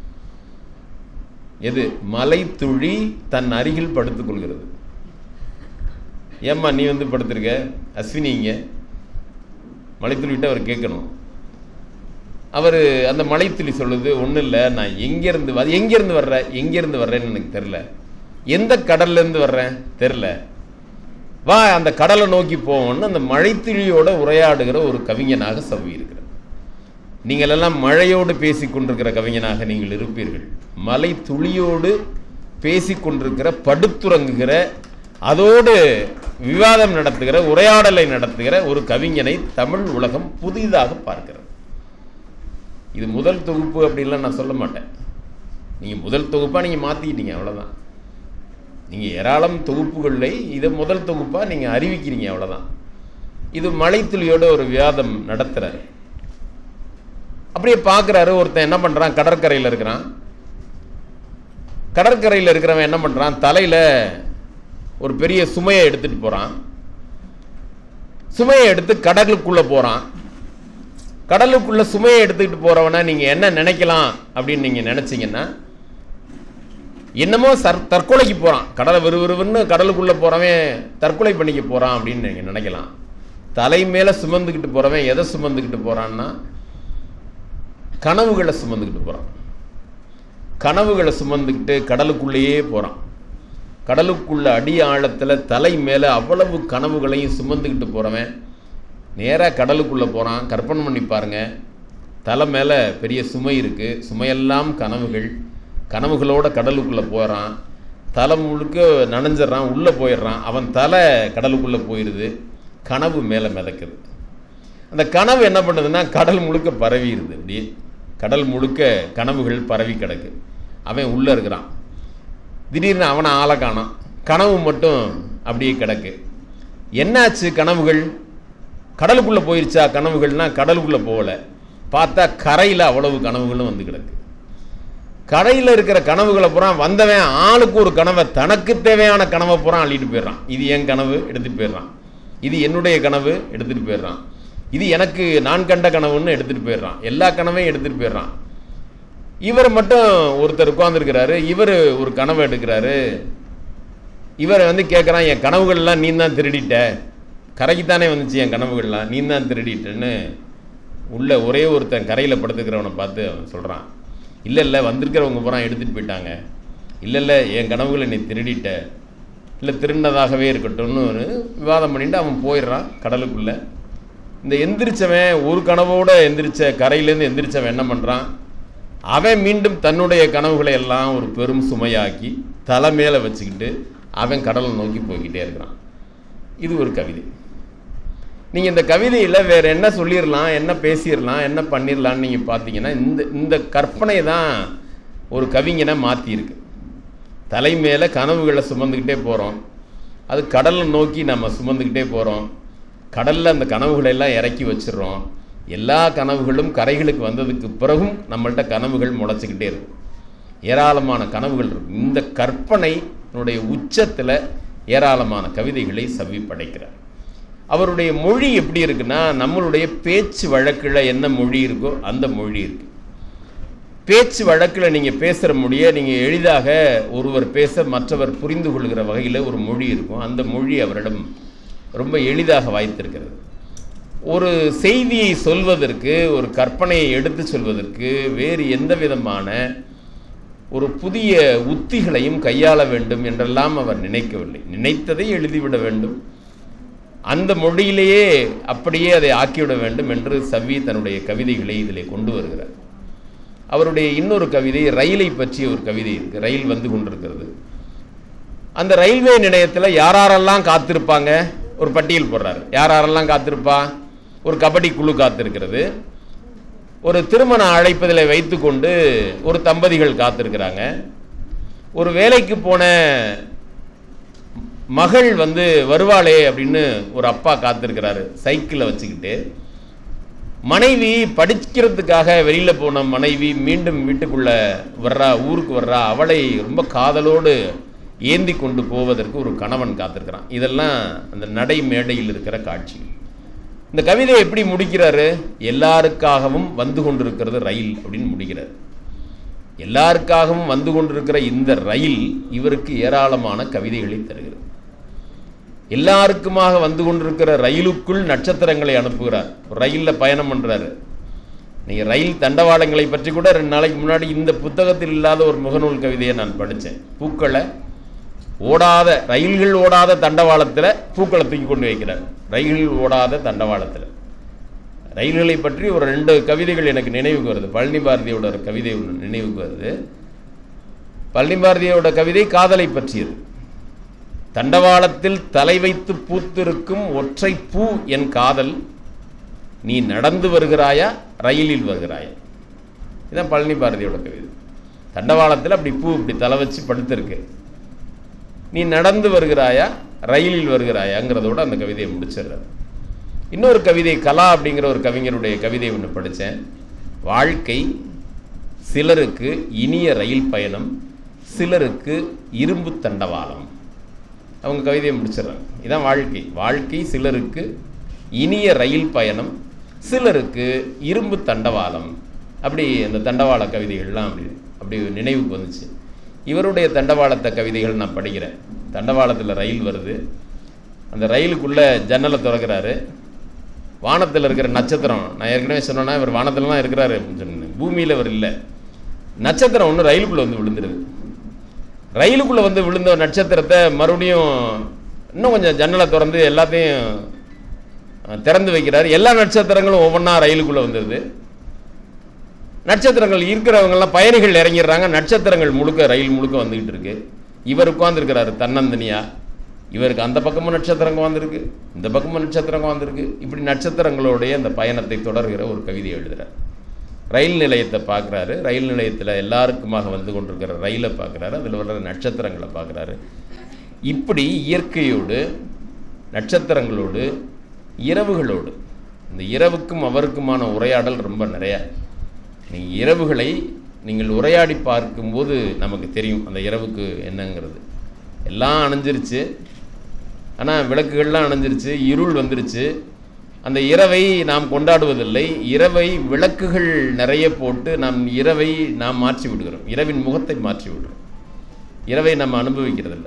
எது? மலை துளி தன் அருகில் படுத்துக் கொள்கிறது. ஏம்மா நீ வந்து படுத்திருக்க அஸ்வினிங்க, மலைத்துளிவிட்டு அவர் கேட்கணும். அவர் அந்த மலைத்துளி சொல்லுது, ஒன்றும் இல்லை, நான் எங்கேருந்து அது எங்கேருந்து வர்றேன் எங்கேருந்து வர்றேன்னு எனக்கு தெரில, எந்த கடல்லேருந்து வர்றேன் தெரில, வா அந்த கடலை நோக்கி போவோன்னு அந்த மழைத்துளியோட உரையாடுகிற ஒரு கவிஞனாக சவ்வி இருக்கிறார். நீங்கள் எல்லாம் மழையோடு பேசி கொண்டிருக்கிற கவிஞனாக நீங்கள் இருப்பீர்கள். மலை துளியோடு பேசி கொண்டிருக்கிற, படுத்துறங்குகிற, அதோடு விவாதம் நடத்துகிற, உரையாடலை நடத்துகிற ஒரு கவிஞனை தமிழ் உலகம் புதிதாக பார்க்கிறது. இது முதல் தொகுப்பு அப்படின்லாம் நான் சொல்ல மாட்டேன். நீங்கள் முதல் தொகுப்பாக நீங்கள் மாற்றிக்கிட்டீங்க, அவ்வளோதான். நீங்கள் ஏராளம் தொகுப்புகளை இதை முதல் தொகுப்பாக நீங்கள் அறிவிக்கிறீங்க, அவ்வளோதான். இது மலைத்துளியோட ஒரு விவாதம் நடத்துகிறாரு. அப்படியே பார்க்குறாரு. ஒருத்தன் என்ன பண்ணுறான், கடற்கரையில் இருக்கிறான். கடற்கரையில் இருக்கிறவன் என்ன பண்ணுறான், தலையில் ஒரு பெரிய சுமையை எடுத்துகிட்டு போகிறான். சுமையை எடுத்து கடலுக்குள்ளே போகிறான். கடலுக்குள்ளே சுமையை எடுத்துக்கிட்டு போகிறவனா நீங்கள் என்ன நினைக்கலாம் அப்படின்னு நீங்கள் நினச்சிங்கன்னா, என்னமோ சர் தற்கொலைக்கு போகிறான், கடலை விறுவிறுன்னு கடலுக்குள்ளே போகிறவன் தற்கொலை பண்ணிக்க போகிறான் அப்படின்னு நீங்கள் நினைக்கலாம். தலை மேலே சுமந்துக்கிட்டு போகிறவன் எதை சுமந்துக்கிட்டு போகிறான்னா, கனவுகளை சுமந்துக்கிட்டு போகிறான். கனவுகளை சுமந்துக்கிட்டு கடலுக்குள்ளேயே போகிறான். கடலுக்குள்ள அடி ஆழத்தில் தலை மேலே அவ்வளவு கனவுகளையும் சுமந்துக்கிட்டு போகிறவன் நேராக கடலுக்குள்ளே போகிறான். கற்பனை பண்ணி பாருங்கள், தலை மேலே பெரிய சுமை இருக்குது, சுமையெல்லாம் கனவுகள். கனவுகளோட கடலுக்குள்ளே போகிறான், தலை முழுக்க நனைஞ்சிட்றான், உள்ளே போயிடுறான். அவன் தலை கடலுக்குள்ளே போயிடுது, கனவு மேலே மிதக்குது. அந்த கனவு என்ன பண்ணுதுன்னா கடல் முழுக்க பரவிடுது. அப்படி கடல் முழுக்க கனவுகள் பரவி கிடக்கு. அவன் உள்ளே இருக்கிறான். திடீர்னு அவனை ஆளை காணான், கனவு மட்டும் அப்படியே கிடக்கு. என்னாச்சு? கனவுகள் கடலுக்குள்ளே போயிருச்சா? கனவுகள்னா கடலுக்குள்ளே போகலை. பார்த்தா கரையில் அவ்வளவு கனவுகளும் வந்து கிடக்கு. கரையில் இருக்கிற கனவுகளை பூரா வந்தவன் ஆளுக்கு ஒரு கனவை, தனக்கு தேவையான கனவை பூரா அள்ளிட்டு போயிடுறான். இது என் கனவு எடுத்துகிட்டு போயிடுறான், இது என்னுடைய கனவு எடுத்துகிட்டு போயிடுறான், இது எனக்கு நான் கண்ட கனவுன்னு எடுத்துகிட்டு போயிடுறான். எல்லா கனவையும் எடுத்துகிட்டு போயிடுறான். இவர் மட்டும் ஒருத்தர் உட்கார்ந்துருக்கிறாரு. இவர் ஒரு கனவை எடுக்கிறாரு. இவர் வந்து கேட்குறான், என் கனவுகள்லாம் நீ தான் திருடிட்ட, கரைக்குத்தானே வந்துச்சு என் கனவுகள்லாம், நீ தான் திருடிட்டேன்னு உள்ள ஒரே ஒருத்தன் கரையில் படுத்துக்கிறவனை பார்த்து அவன் சொல்கிறான், இல்லை இல்லை வந்திருக்கிறவங்க பூரா எடுத்துகிட்டு போயிட்டாங்க, இல்லை இல்லை என் கனவுகளை நீ திருடிட்ட, இல்லை திருடினதாகவே இருக்கட்டும்னு ஒரு விவாதம் பண்ணிட்டு அவன் போயிடுறான் கடலுக்குள்ளே. இந்த எந்திரிச்சவன் ஒரு கனவோடு எந்திரிச்ச கரையிலேருந்து எந்திரிச்சவன் என்ன பண்ணுறான், அவன் மீண்டும் தன்னுடைய கனவுகளை எல்லாம் ஒரு பெரும் சுமையாக்கி தலை மேலே வச்சுக்கிட்டு அவன் கடலை நோக்கி போய்கிட்டே இருக்கிறான். இது ஒரு கவிதை. நீங்கள் இந்த கவிதையில் வேறு என்ன சொல்லிடலாம், என்ன பேசிடலாம், என்ன பண்ணிடலான்னு நீங்கள் பார்த்தீங்கன்னா, இந்த இந்த கற்பனை தான் ஒரு கவிஞனை மாற்றியிருக்கு. தலை மேலே கனவுகளை சுமந்துக்கிட்டே போகிறோம், அது கடலை நோக்கி நம்ம சுமந்துக்கிட்டே போகிறோம். கடலில் அந்த கனவுகளெல்லாம் இறக்கி வச்சிடறோம். எல்லா கனவுகளும் கரைகளுக்கு வந்ததுக்கு பிறகும் நம்மள்கிட்ட கனவுகள் முளைச்சிக்கிட்டே இருக்கும். ஏராளமான கனவுகள் இருக்கும். இந்த கற்பனையினுடைய உச்சத்தில் ஏராளமான கவிதைகளை சவ்வி படைக்கிறார். அவருடைய மொழி எப்படி இருக்குன்னா, நம்மளுடைய பேச்சு வழக்கில் என்ன மொழி இருக்கோ அந்த மொழி இருக்கு. பேச்சு வழக்கில் நீங்கள் பேசுகிற மொழியை நீங்கள் எளிதாக ஒருவர் பேச மற்றவர் புரிந்து கொள்கிற வகையில் ஒரு மொழி இருக்கும். அந்த மொழி அவரிடம் ரொம்ப எளிதாக வாய்த்திருக்கிறது. ஒரு செய்தியை சொல்வதற்கு, ஒரு கற்பனையை எடுத்து சொல்வதற்கு வேறு எந்த விதமான ஒரு புதிய உத்திகளையும் கையாள வேண்டும் என்றெல்லாம் அவர் நினைக்கவில்லை. நினைத்ததை எழுதிவிட வேண்டும், அந்த மொழியிலேயே அப்படியே அதை ஆக்கிவிட வேண்டும் என்று சவ்வி தன்னுடைய கவிதைகளை இதிலே கொண்டு வருகிறார். அவருடைய இன்னொரு கவிதை ரயிலை பற்றிய ஒரு கவிதை இருக்குது. ரயில் வந்து கொண்டிருக்கிறது. அந்த ரயில்வே நிலையத்தில் யாரெல்லாம் காத்திருப்பாங்க ஒரு பட்டியல் போடுறாரு. யாரெல்லாம் காத்திருப்பா? ஒரு கபடி குழு காத்திருக்கிறது. ஒரு திருமண அழைப்பதில் வைத்துக்கொண்டு ஒரு தம்பதிகள் காத்திருக்கிறாங்க. ஒரு வேலைக்கு போன மகள் வந்து வருவாளே அப்படின்னு ஒரு அப்பா காத்திருக்கிறாரு சைக்கிளை வச்சுக்கிட்டு. மனைவி படிக்கிறதுக்காக வெளியில் போன மனைவி மீண்டும் வீட்டுக்குள்ளே வர்றா, ஊருக்கு வர்றா. அவளை ரொம்ப காதலோடு ஏந்தி கொண்டு போவதற்கு ஒரு கணவன் காத்திருக்கிறான். இதெல்லாம் அந்த நடை மேடையில் இருக்கிற காட்சி. இந்த கவிதை எப்படி முடிக்கிறாரு? எல்லாருக்காகவும் வந்து கொண்டிருக்கிறது ரயில் அப்படின்னு முடிக்கிறார். எல்லாருக்காகவும் வந்து கொண்டிருக்கிற இந்த ரயில் இவருக்கு ஏராளமான கவிதைகளை தருகிறது. எல்லாருக்குமாக வந்து கொண்டிருக்கிற ரயிலுக்குள் நட்சத்திரங்களை அனுப்புகிறார். ரயிலில் பயணம் பண்ணுறாரு. நீங்கள் ரயில் தண்டவாளங்களை பற்றி கூட ரெண்டு நாளைக்கு முன்னாடி இந்த புத்தகத்தில் இல்லாத ஒரு முகநூல் கவிதையை நான் படித்தேன். பூக்களை ஓடாத ரயில்கள் ஓடாத தண்டவாளத்தில் பூக்களை தூக்கி கொண்டு வைக்கிறார். ரயில்கள் ஓடாத தண்டவாளத்தில் ரயில்களை பற்றி ஒரு ரெண்டு கவிதைகள் எனக்கு நினைவுக்கு வருது. பழனி பாரதியோட ஒரு கவிதை ஒன்று நினைவுக்கு வருது. பழனி பாரதியோட கவிதை காதலை பற்றியது. தண்டவாளத்தில் தலை வைத்து பூத்திருக்கும் ஒற்றை பூ என் காதல், நீ நடந்து வருகிறாயா ரயிலில் வருகிறாயா? இதுதான் பழனி பாரதியோட கவிதை. தண்டவாளத்தில் அப்படி பூ இப்படி தலை வச்சு படுத்திருக்கு. நீ நடந்து வருகிறாயா ரயிலில் வருகிறாயாங்கிறதோட அந்த கவிதையை முடிச்சிடுறாரு. இன்னொரு கவிதை கலா அப்படிங்கிற ஒரு கவிஞருடைய கவிதை ஒன்று படித்தேன். வாழ்க்கை சிலருக்கு இனிய ரயில் பயணம், சிலருக்கு இரும்பு தண்டவாளம். அவங்க கவிதையை முடிச்சிடறாங்க. இதான் வாழ்க்கை. வாழ்க்கை சிலருக்கு இனிய ரயில் பயணம், சிலருக்கு இரும்பு தண்டவாளம். அப்படி அந்த தண்டவாள கவிதைகள்லாம் அப்படி அப்படி நினைவுக்கு வந்துச்சு. இவருடைய தண்டவாளத்தை கவிதைகள் நான் படிக்கிறேன். தண்டவாளத்தில் ரயில் வருது. அந்த ரயிலுக்குள்ளே ஜன்னலை திறக்கிறாரு. வானத்தில் இருக்கிற நட்சத்திரம், நான் ஏற்கனவே சொன்னேன்னா இவர் வானத்திலலாம் இருக்கிறாரு அப்படின்னு சொன்னேன். பூமியில் அவர் இல்லை. நட்சத்திரம் ஒன்று ரயிலுக்குள்ளே வந்து விழுந்துருது. ரயிலுக்குள்ளே வந்து விழுந்த நட்சத்திரத்தை மறுபடியும் இன்னும் கொஞ்சம் ஜன்னலை திறந்து எல்லாத்தையும் திறந்து வைக்கிறார். எல்லா நட்சத்திரங்களும் ஒவ்வொன்றா ரயிலுக்குள்ளே வந்துடுது. நட்சத்திரங்கள் இருக்கிறவங்கெல்லாம் பயணிகள் இறங்கிடுறாங்க. நட்சத்திரங்கள் முழுக்க ரயில் முழுக்க வந்துக்கிட்டு இருக்கு. இவர் உட்காந்துருக்கிறாரு தன்னந்தனியா. இவருக்கு அந்த பக்கமும் நட்சத்திரங்க வந்திருக்கு, இந்த பக்கமும் நட்சத்திரங்க வந்திருக்கு. இப்படி நட்சத்திரங்களுடைய அந்த பயணத்தை தொடர்கிற ஒரு கவிதையை எழுதுகிறார். ரயில் நிலையத்தை பார்க்குறாரு. ரயில் நிலையத்தில் எல்லாருக்குமாக வந்து கொண்டிருக்கிற ரயிலை பார்க்குறாரு. அதில் வர்ற நட்சத்திரங்களை பார்க்குறாரு. இப்படி இயற்கையோடு, நட்சத்திரங்களோடு, இரவுகளோடு, இந்த இரவுக்கும் அவருக்குமான உரையாடல் ரொம்ப நிறையா. நீங்கள் இரவுகளை நீங்கள் உரையாடி பார்க்கும்போது நமக்கு தெரியும் அந்த இரவுக்கு என்னங்கிறது. எல்லாம் அணைஞ்சிருச்சு, ஆனால் விளக்குகள்லாம் அணைஞ்சிருச்சு, இருள் வந்துருச்சு. அந்த இரவை நாம் கொண்டாடுவதில்லை. இரவை விளக்குகள் நிறைய போட்டு நாம் இரவை நாம் மாற்றி விடுகிறோம். இரவின் முகத்தை மாற்றி விடுறோம். இரவை நம்ம அனுபவிக்கிறதில்ல,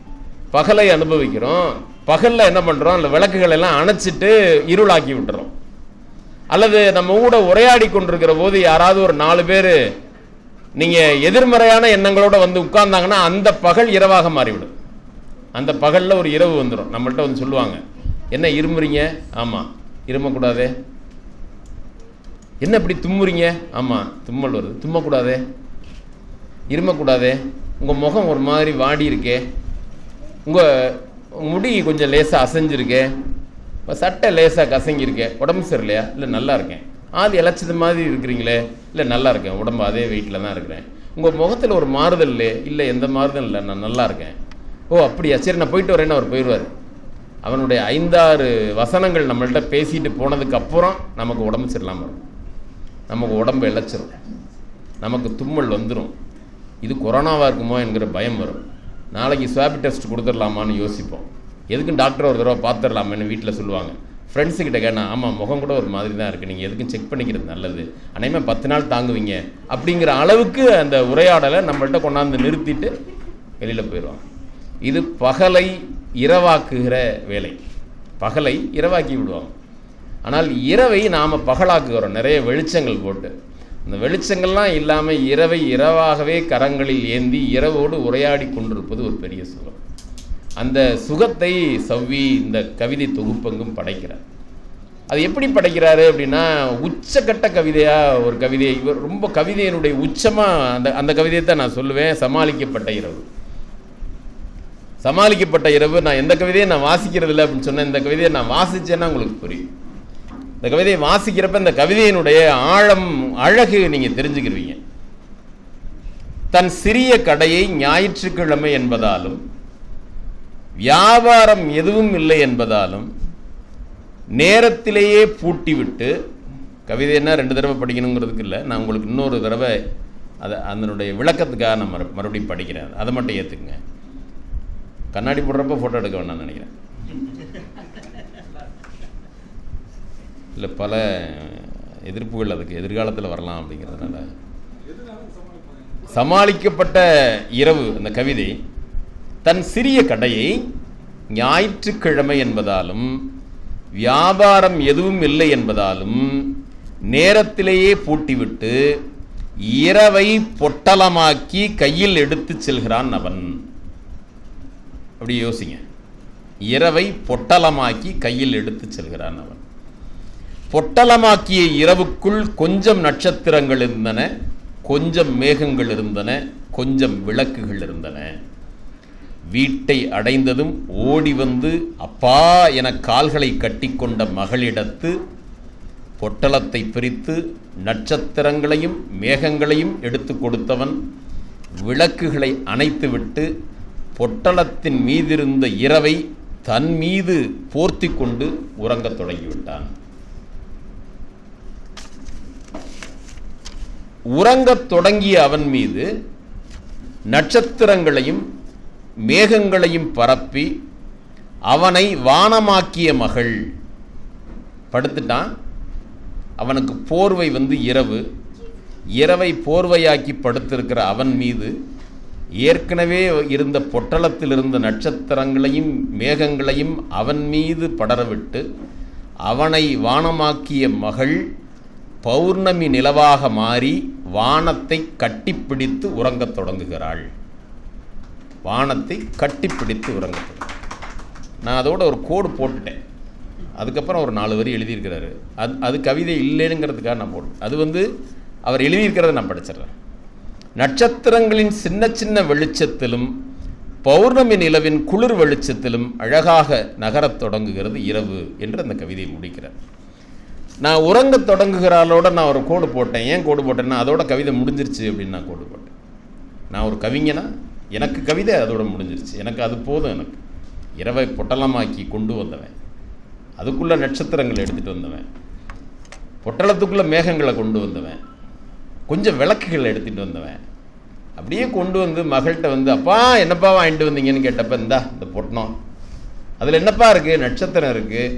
பகலை அனுபவிக்கிறோம். பகலில் என்ன பண்ணுறோம்? அந்த விளக்குகள் எல்லாம் அணைச்சிட்டு இருளாக்கி விட்டுறோம். அல்லது நம்ம கூட உரையாடி கொண்டிருக்கிற போது யாராவது ஒரு நாலு பேர் நீங்கள் எதிர்மறையான எண்ணங்களோடு வந்து உட்கார்ந்தாங்கன்னா அந்த பகல் இரவாக மாறிவிடும். அந்த பகலில் ஒரு இரவு வந்துடும். நம்மள்கிட்ட வந்து சொல்லுவாங்க, என்ன இருமுறீங்க? ஆமாம், இருமக்கூடாதே. என்ன இப்படி தும்முறீங்க? ஆமாம், தும்மல் வருது. தும்மக்கூடாதே, இருமக்கூடாதே. உங்கள் முகம் ஒரு மாதிரி வாடி இருக்கே, உங்கள் முடி கொஞ்சம் லேசாக அசைஞ்சிருக்கே, சட்டை லேசாக கசங்கியிருக்கேன், உடம்பு சரியில்லையா? இல்லை நல்லா இருக்கேன். ஆதி இழைச்சது மாதிரி இருக்கிறீங்களே? இல்லை நல்லா இருக்கேன், உடம்பு அதே வெயிட்டில் தான் இருக்கிறேன். உங்கள் முகத்தில் ஒரு மாறுதல் இல்லையே? இல்லை எந்த மாறுதல் இல்லை, நான் நல்லா இருக்கேன். ஓ அப்படியா, சரி நான் போயிட்டு வரேன்னு அவர் போயிடுவார். அவனுடைய ஐந்தாறு வசனங்கள் நம்மள்கிட்ட பேசிட்டு போனதுக்கு அப்புறம் நமக்கு உடம்பு சரியில்லாமல் வரும். நமக்கு உடம்பு இழைச்சிரும், நமக்கு தும்மல் வந்துடும். இது கொரோனாவாக இருக்குமோ என்கிற பயம் வரும். நாளைக்கு ஸ்வாப் டெஸ்ட் கொடுத்துடலாமான்னு யோசிப்போம். எதுக்கும் டாக்டர் ஒரு தடவை பார்த்துடலாமேன்னு வீட்டில் சொல்லுவாங்க. ஃப்ரெண்ட்ஸுக்கிட்ட கேட்டால், ஆமாம் முகம் கூட ஒரு மாதிரி தான் இருக்குது, நீங்கள் எதுக்கும் செக் பண்ணிக்கிறது நல்லது, அனைமே பத்து நாள் தாங்குவீங்க அப்படிங்கிற அளவுக்கு அந்த உரையாடலை நம்மள்கிட்ட கொண்டாந்து நிறுத்திட்டு வெளியில் போயிடுவாங்க. இது பகலை இரவாக்குகிற வேலை. பகலை இரவாக்கி விடுவாங்க. ஆனால் இரவை நாம் பகலாக்குகிறோம் நிறைய வெளிச்சங்கள் போட்டு. அந்த வெளிச்சங்கள்லாம் இல்லாமல் இரவை இரவாகவே கரங்களில் ஏந்தி இரவோடு உரையாடி கொண்டிருப்பது ஒரு பெரிய சுகம். அந்த சுகத்தை சவ்வி இந்த கவிதை தொகுப்பெங்கும் படைக்கிறார். அது எப்படி படைக்கிறாரு அப்படின்னா உச்சக்கட்ட கவிதையாக ஒரு கவிதை. இவர் ரொம்ப கவிதையினுடைய உச்சமாக அந்த அந்த கவிதையை தான் நான் சொல்லுவேன். சமாளிக்கப்பட்ட இரவு. சமாளிக்கப்பட்ட இரவு. நான் எந்த கவிதையை நான் வாசிக்கிறது இல்லை அப்படின்னு சொன்னேன். இந்த கவிதையை நான் வாசித்தேன்னா உங்களுக்கு புரியும். இந்த கவிதையை வாசிக்கிறப்ப இந்த கவிதையினுடைய ஆழம் அழகு நீங்கள் தெரிஞ்சுக்கிருவீங்க. தன் சிறிய கடையை ஞாயிற்றுக்கிழமை என்பதாலும் வியாபாரம் எதுவும் இல்லை என்பதாலும் நேரத்திலேயே பூட்டிவிட்டு, கவிதை என்ன ரெண்டு தடவை படிக்கணுங்கிறதுக்கு இல்லை, நான் உங்களுக்கு இன்னொரு தடவை அதை அதனுடைய விளக்கத்துக்காக நான் மறு மறுபடியும் படிக்கிறேன். அதை மட்டும் ஏற்றுக்குங்க. கண்ணாடி போடுறப்ப ஃபோட்டோ எடுக்க வேணாம்னு நினைக்கிறேன். இல்லை பல எதிர்ப்புகள் அதுக்கு எதிர்காலத்தில் வரலாம் அப்படிங்கிறதுனால. சமாளிக்கப்பட்ட இரவு அந்த கவிதை தன் சிறிய கடையை ஞாயிற்றுக்கிழமை என்பதாலும் வியாபாரம் எதுவும் இல்லை என்பதாலும் நேரத்திலேயே பூட்டிவிட்டு இரவை பொட்டலமாக்கி கையில் எடுத்து செல்கிறான் அவன். அப்படி யோசிங்க. இரவை பொட்டலமாக்கி கையில் எடுத்து செல்கிறான் அவன். பொட்டலமாக்கிய இரவுக்குள் கொஞ்சம் நட்சத்திரங்கள் இருந்தன, கொஞ்சம் மேகங்கள் இருந்தன, கொஞ்சம் விளக்குகள் இருந்தன. வீட்டை அடைந்ததும் ஓடி வந்து அப்பா என கால்களை கட்டிக்கொண்ட மகளிடத்து பொட்டலத்தை பிரித்து நட்சத்திரங்களையும் மேகங்களையும் எடுத்து கொடுத்தவன் விளக்குகளை அணைத்துவிட்டு பொட்டலத்தின் மீதிருந்த இரவை தன் மீது போர்த்தி கொண்டு உறங்கத் தொடங்கிவிட்டான். உறங்கத் தொடங்கிய அவன் மீது நட்சத்திரங்களையும் மேகங்களையும் பரப்பி அவனை வானமாக்கிய மகள் படுத்துட்டான். அவனுக்கு போர்வை வந்து இரவு. இரவை போர்வையாக்கி படுத்திருக்கிற அவன் மீது ஏற்கனவே இருந்த பொட்டலத்தில் இருந்த நட்சத்திரங்களையும் மேகங்களையும் அவன் மீது படரவிட்டு அவனை வானமாக்கிய மகள் பௌர்ணமி நிலவாக மாறி வானத்தை கட்டிப்பிடித்து உறங்கத் தொடங்குகிறாள். வானத்தை கட்டிப்பிடித்து உறங்கத் தொடங்கு. நான் அதோட ஒரு கோடு போட்டுட்டேன். அதுக்கப்புறம் ஒரு நாலு வரி எழுதியிருக்கிறாரு. அது அது கவிதை இல்லைங்கிறதுக்காக நான் போடுறேன். அது வந்து அவர் எழுதியிருக்கிறத நான் படிச்சிடுறேன். நட்சத்திரங்களின் சின்ன சின்ன வெளிச்சத்திலும் பௌர்ணமி நிலவின் குளிர் வெளிச்சத்திலும் அழகாக நகரத் தொடங்குகிறது இரவு என்று அந்த கவிதையை முடிக்கிறார். நான் உறங்க தொடங்குகிறாளோட நான் ஒரு கோடு போட்டேன். ஏன் கோடு போட்டேன்னா அதோட கவிதை முடிஞ்சிருச்சு அப்படின்னு நான் கோடு போட்டேன். நான் ஒரு கவிஞனா, எனக்கு கவிதை அதோட முடிஞ்சிருச்சு. எனக்கு அது போதும். எனக்கு இரவை பொட்டலமாக்கி கொண்டு வந்தவன், அதுக்குள்ளே நட்சத்திரங்களை எடுத்துகிட்டு வந்தவன், பொட்டலத்துக்குள்ளே மேகங்களை கொண்டு வந்தவன், கொஞ்சம் விளக்குகளை எடுத்துகிட்டு வந்தவன், அப்படியே கொண்டு வந்து மகள்கிட்ட வந்து அப்பா என்னப்பா வாங்கிட்டு வந்தீங்கன்னு கேட்டப்ப இந்தா இந்த பொட்டணம், அதில் என்னப்பா இருக்குது, நட்சத்திரம் இருக்குது,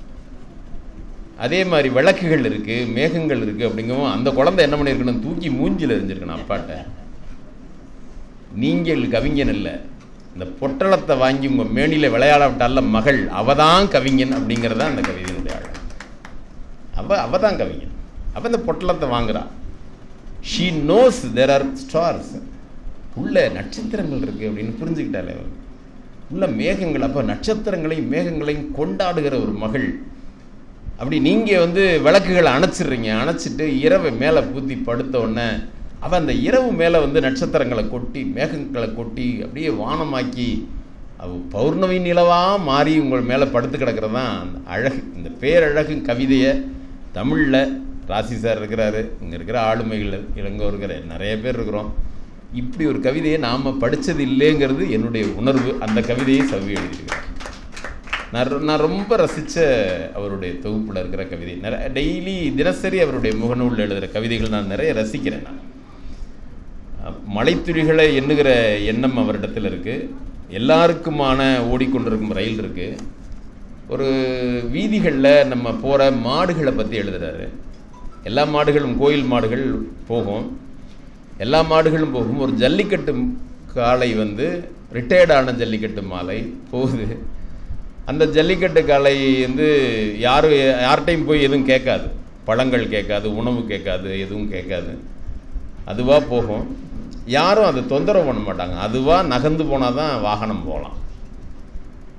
அதே மாதிரி விளக்குகள் இருக்குது, மேகங்கள் இருக்குது அப்படிங்கவும் அந்த குழந்தை என்ன பண்ணியிருக்கணும், தூக்கி மூஞ்சில் எரிஞ்சிருக்கணும் அப்பாட்ட. நீங்கள் கவிஞன் இல்லை, இந்த பொட்டலத்தை வாங்கி உங்கள் மேனியில் விளையாட விட்டால மகள் அவதான் கவிஞன் அப்படிங்கிறத அந்த கவிதையினுடைய ஆழம். அவ அவ தான் கவிஞன். அவ இந்த பொட்டலத்தை வாங்குறா. She knows there are stars, உள்ள நட்சத்திரங்கள் இருக்குது அப்படின்னு புரிஞ்சுக்கிட்டாலே அவர். உள்ள மேகங்கள், அப்போ நட்சத்திரங்களையும் மேகங்களையும் கொண்டாடுகிற ஒரு மகள். அப்படி நீங்கள் வந்து விளக்குகளை அணைச்சிடுறீங்க. அணைச்சிட்டு இரவை மேலே பூத்தி படுத்த உடனே அவன் அந்த இரவு மேலே வந்து நட்சத்திரங்களை கொட்டி மேகங்களை கொட்டி அப்படியே வானமாக்கி அவ பௌர்ணமி நிலவாக மாறி உங்கள் மேலே படுத்து கிடக்கிறது தான் அந்த அழகு. இந்த பேரழகு கவிதையை தமிழில் ராசி சார் இருக்கிறாரு, இங்கே இருக்கிற ஆளுமைகள் இளங்கோ இருக்கிற நிறைய பேர் இருக்கிறோம். இப்படி ஒரு கவிதையை நாம் படித்தது இல்லைங்கிறது என்னுடைய உணர்வு. அந்த கவிதையை சவி எழுதியிருக்கிறேன். நான் நான் ரொம்ப ரசித்த அவருடைய தொகுப்பில் இருக்கிற கவிதை நிறைய டெய்லி தினசரி அவருடைய முகநூலில் எழுதுகிற கவிதைகள் நான் நிறைய ரசிக்கிறேன். நான் மலைத்துளிகளை எண்ணுகிற எண்ணம் அவரிடத்தில் இருக்குது. எல்லாருக்குமான ஓடிக்கொண்டிருக்கும் ரயில் இருக்குது. ஒரு வீதிகளில் நம்ம போகிற மாடுகளை பற்றி எழுதுகிறாரு. எல்லா மாடுகளும் கோயில் மாடுகள் போகும், எல்லா மாடுகளும் போகும். ஒரு ஜல்லிக்கட்டு காளை வந்து ரிட்டையர்டான ஜல்லிக்கட்டு மாலை போகுது. அந்த ஜல்லிக்கட்டு காளை வந்து யாரும் யார்கிட்டையும் போய் எதுவும் கேட்காது, பழங்கள் கேட்காது, உணவு கேட்காது, எதுவும் கேட்காது. அதுவாக போகும். யாரும் அதை தொந்தரவு பண்ண மாட்டாங்க. அதுவாக நகர்ந்து போனால் தான் வாகனம் போகலாம்.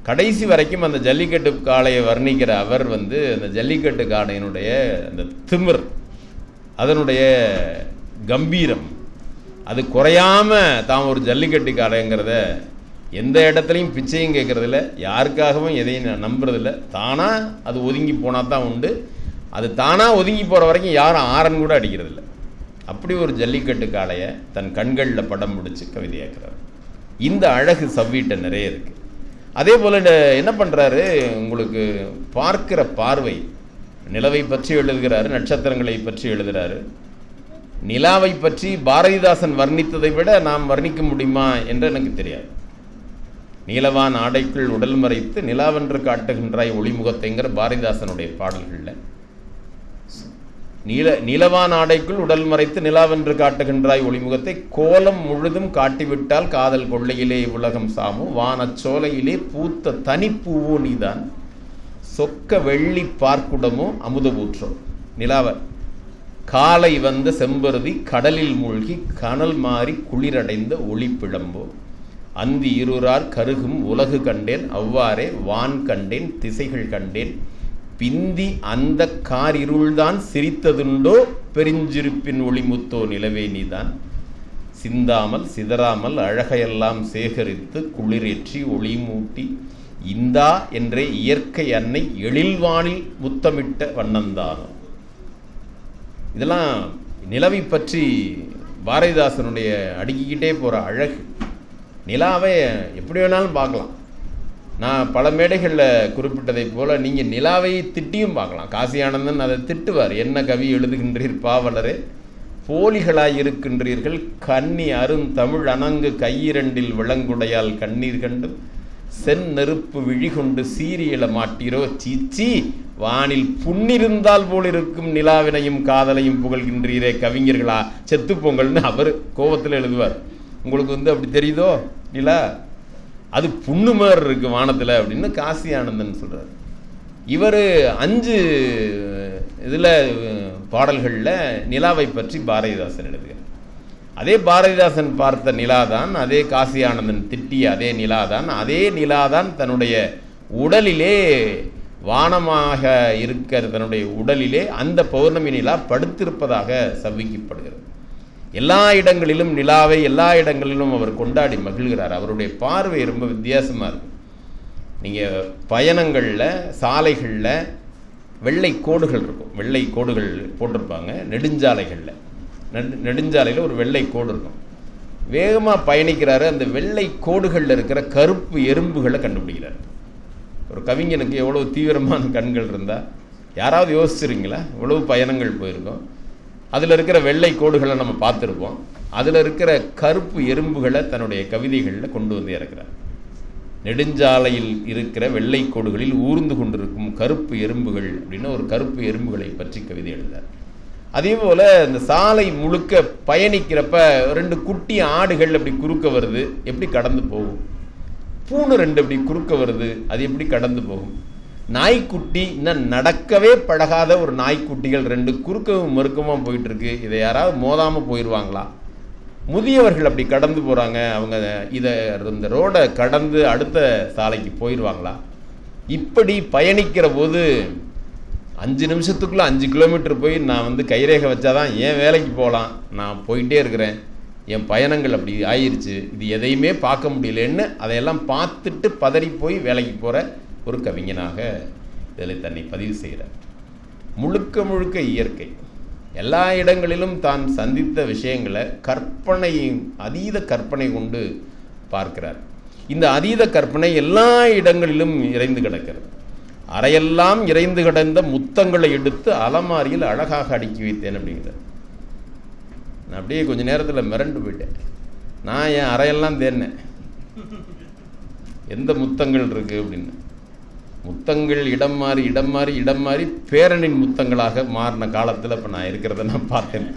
கடைசி வரைக்கும் அந்த ஜல்லிக்கட்டு காளையை வர்ணிக்கிற அவர் வந்து அந்த ஜல்லிக்கட்டு காளையினுடைய அந்த திமிர், அதனுடைய கம்பீரம், அது குறையாமல் தான் ஒரு ஜல்லிக்கட்டு காளைங்கிறத எந்த இடத்துலையும் பிச்சையும் கேட்குறதில்ல, யாருக்காகவும் எதையும் நம்புறதில்ல. தானாக அது ஒதுங்கி போனால் தான் உண்டு. அது தானாக ஒதுங்கி போகிற வரைக்கும் யாரும் ஆரன் கூட அடிக்கிறதில்ல. அப்படி ஒரு ஜல்லிக்கட்டு காளையை தன் கண்களில் படம் பிடிச்சி கவிதையாக்குறார். இந்த அழகு சவ்வீட்ட நிறைய இருக்குது. அதே போல் என்ன பண்ணுறாரு, உங்களுக்கு பார்க்கிற பார்வை, நிலவை பற்றி எழுதுகிறாரு, நட்சத்திரங்களை பற்றி எழுதுகிறாரு. நிலாவை பற்றி பாரதிதாசன் வர்ணித்ததை விட நாம் வர்ணிக்க முடியுமா என்று எனக்கு தெரியாது. நீலவான் ஆடைக்குள் உடல் மறைத்து நிலாவென்று காட்டுகின்றாய் ஒளிமுகத்தைங்கிற பாரதிதாசனுடைய பாடல்களில் நீல நீலவான் ஆடைக்குள் உடல் மறைத்து நிலாவென்று காட்டுகின்றாய் ஒளிமுகத்தை கோலம் முழுதும் காட்டிவிட்டால் காதல் கொள்ளையிலே உலகம் சாமோ வானச்சோலையிலே பூத்த தனிப்பூவோ நீதான் சொக்க வெள்ளி பார்க்குடமோ அமுதபூற்றோ. நிலாவ காலை வந்த செம்பருதி கடலில் மூழ்கி கனல் மாறி குளிரடைந்த ஒளி பிழம்போ அந்தி இருரார் கருகும் உலகு கண்டேன் அவ்வாறே வான் கண்டேன் திசைகள் கண்டேன் பிந்தி அந்த காரிருள்தான் சிரித்ததுண்டோ பெருஞ்சிருப்பின் ஒளிமுத்தோ நிலவே நீதான் சிந்தாமல் சிதறாமல் அழகையெல்லாம் சேகரித்து குளிரேற்றி ஒளி மூட்டி இந்தா என்றே இயற்கை அன்னை எழில்வானில் முத்தமிட்ட வண்ணந்தானோ. இதெல்லாம் நிலவை பற்றி பாரதிதாசனுடைய அடுக்கிக்கிட்டே போகிற அழகு. நிலாவை எப்படி வேணாலும் பார்க்கலாம். நான் பல மேடைகளில் குறிப்பிட்டதை போல் நீங்கள் நிலாவை திட்டியும் பார்க்கலாம். காசி ஆனந்தன் அதை திட்டுவார். என்ன கவி எழுதுகின்றீர் பாவலரே, போலிகளாய் இருக்கின்றீர்கள், கன்னி அருண் தமிழ் அணங்கு கையிரண்டில் விளங்குடையால் கண்ணீர் கண்டு சென் நெருப்பு விழிகொண்டு சீரியல மாட்டீரோ சீச்சி வானில் புண்ணிருந்தால் போல் இருக்கும் நிலாவினையும் காதலையும் புகழ்கின்றீரே கவிஞர்களா செத்துப்பொங்கல்னு அவர் கோபத்தில் எழுதுவார். உங்களுக்கு வந்து அப்படி தெரியுதோ நிலா, அது புண்ணு மாதிரி இருக்கு வானத்தில் அப்படின்னு காசி ஆனந்தன் சொல்றார். இவர் அஞ்சு இதில் பாடல்களில் நிலாவை பற்றி பாரதிதாசன் எழுதுகிறார். அதே பாரதிதாசன் பார்த்த நிலாதான், அதே காசி ஆனந்தன் திட்டிய அதே நிலாதான், அதே நிலாதான் தன்னுடைய உடலிலே வானமாக இருக்கிற தன்னுடைய உடலிலே அந்த பௌர்ணமி நிலா படுத்திருப்பதாக சவ்விக்கப்படுகிறது. எல்லா இடங்களிலும் நிலாவை எல்லா இடங்களிலும் அவர் கொண்டாடி மகிழ்கிறார். அவருடைய பார்வை ரொம்ப வித்தியாசமாக இருக்கும். நீங்கள் பயணங்களில் சாலைகளில் வெள்ளை கோடுகள் இருக்கும், வெள்ளை கோடுகள் போட்டிருப்பாங்க. நெடுஞ்சாலைகளில் நெடு நெடுஞ்சாலையில் ஒரு வெள்ளை கோடு இருக்கும். வேகமாக பயணிக்கிறாரு, அந்த வெள்ளை கோடுகளில் இருக்கிற கருப்பு எறும்புகளை கண்டுபிடிக்கிறார். ஒரு கவிஞனுக்கு எவ்வளோ தீவிரமான கண்கள் இருந்தால் யாராவது யோசிச்சுருங்களா? எவ்வளவு பயணங்கள் போயிருக்கோம், அதில் இருக்கிற வெள்ளை கோடுகளை நம்ம பார்த்துருப்போம். அதில் இருக்கிற கருப்பு எறும்புகளை தன்னுடைய கவிதைகளில் கொண்டு வந்து இறக்கிறார். நெடுஞ்சாலையில் இருக்கிற வெள்ளை கோடுகளில் ஊர்ந்து கொண்டிருக்கும் கருப்பு எறும்புகள் அப்படின்னு ஒரு கருப்பு எறும்புகளை பற்றி கவிதை எழுதார். அதே போல் இந்த சாலை முழுக்க பயணிக்கிறப்ப ரெண்டு குட்டி ஆடுகள் அப்படி குறுக்க வருது, எப்படி கடந்து போகும்? பூனை ரெண்டு அப்படி குறுக்க வருது, அது எப்படி கடந்து போகும்? நாய்க்குட்டி, இன்னும் நடக்கவே பழகாத ஒரு நாய்க்குட்டிகள் ரெண்டு குறுக்கவும் மறுக்கமாக போயிட்டு இருக்கு, இதை யாராவது மோதாமல் போயிடுவாங்களா? முதியவர்கள் அப்படி கடந்து போகிறாங்க, அவங்க இதை இந்த ரோடை கடந்து அடுத்த சாலைக்கு போயிடுவாங்களா? இப்படி பயணிக்கிற போது அஞ்சு நிமிஷத்துக்குள்ளே அஞ்சு கிலோமீட்டர் போய் நான் வந்து கைரேகை வச்சாதான் என் வேலைக்கு போகலாம், நான் போயிட்டே இருக்கிறேன், என் பயணங்கள் அப்படி ஆயிடுச்சு, இது எதையுமே பார்க்க முடியலன்னு அதையெல்லாம் பார்த்துட்டு பதறி போய் வேலைக்கு போகிற ஒரு கவிஞனாக இதில் தன்னை பதிவு செய்கிறார். முழுக்க முழுக்க இயற்கை. எல்லா இடங்களிலும் தான் சந்தித்த விஷயங்களை கற்பனை, அதீத கற்பனை கொண்டு பார்க்கிறார். இந்த அதீத கற்பனை எல்லா இடங்களிலும் இறைந்து கிடக்கிறது. அறையெல்லாம் இறைந்து கிடந்த முத்தங்களை எடுத்து அலமாரியில் அழகாக அடுக்கி வைத்தேன் அப்படிங்கிறார். நான் அப்படியே கொஞ்ச நேரத்தில் மிரண்டு போயிட்டேன். நான் என் அறையெல்லாம் தேடினேன், எந்த முத்தங்கள் இருக்கு அப்படின்னு. முத்தங்கள் இடம் மாறி இடம் மாறி இடம் மாறி பேரனின் முத்தங்களாக மாறின காலத்தில் இப்போ நான் இருக்கிறத நான் பார்த்தேன்.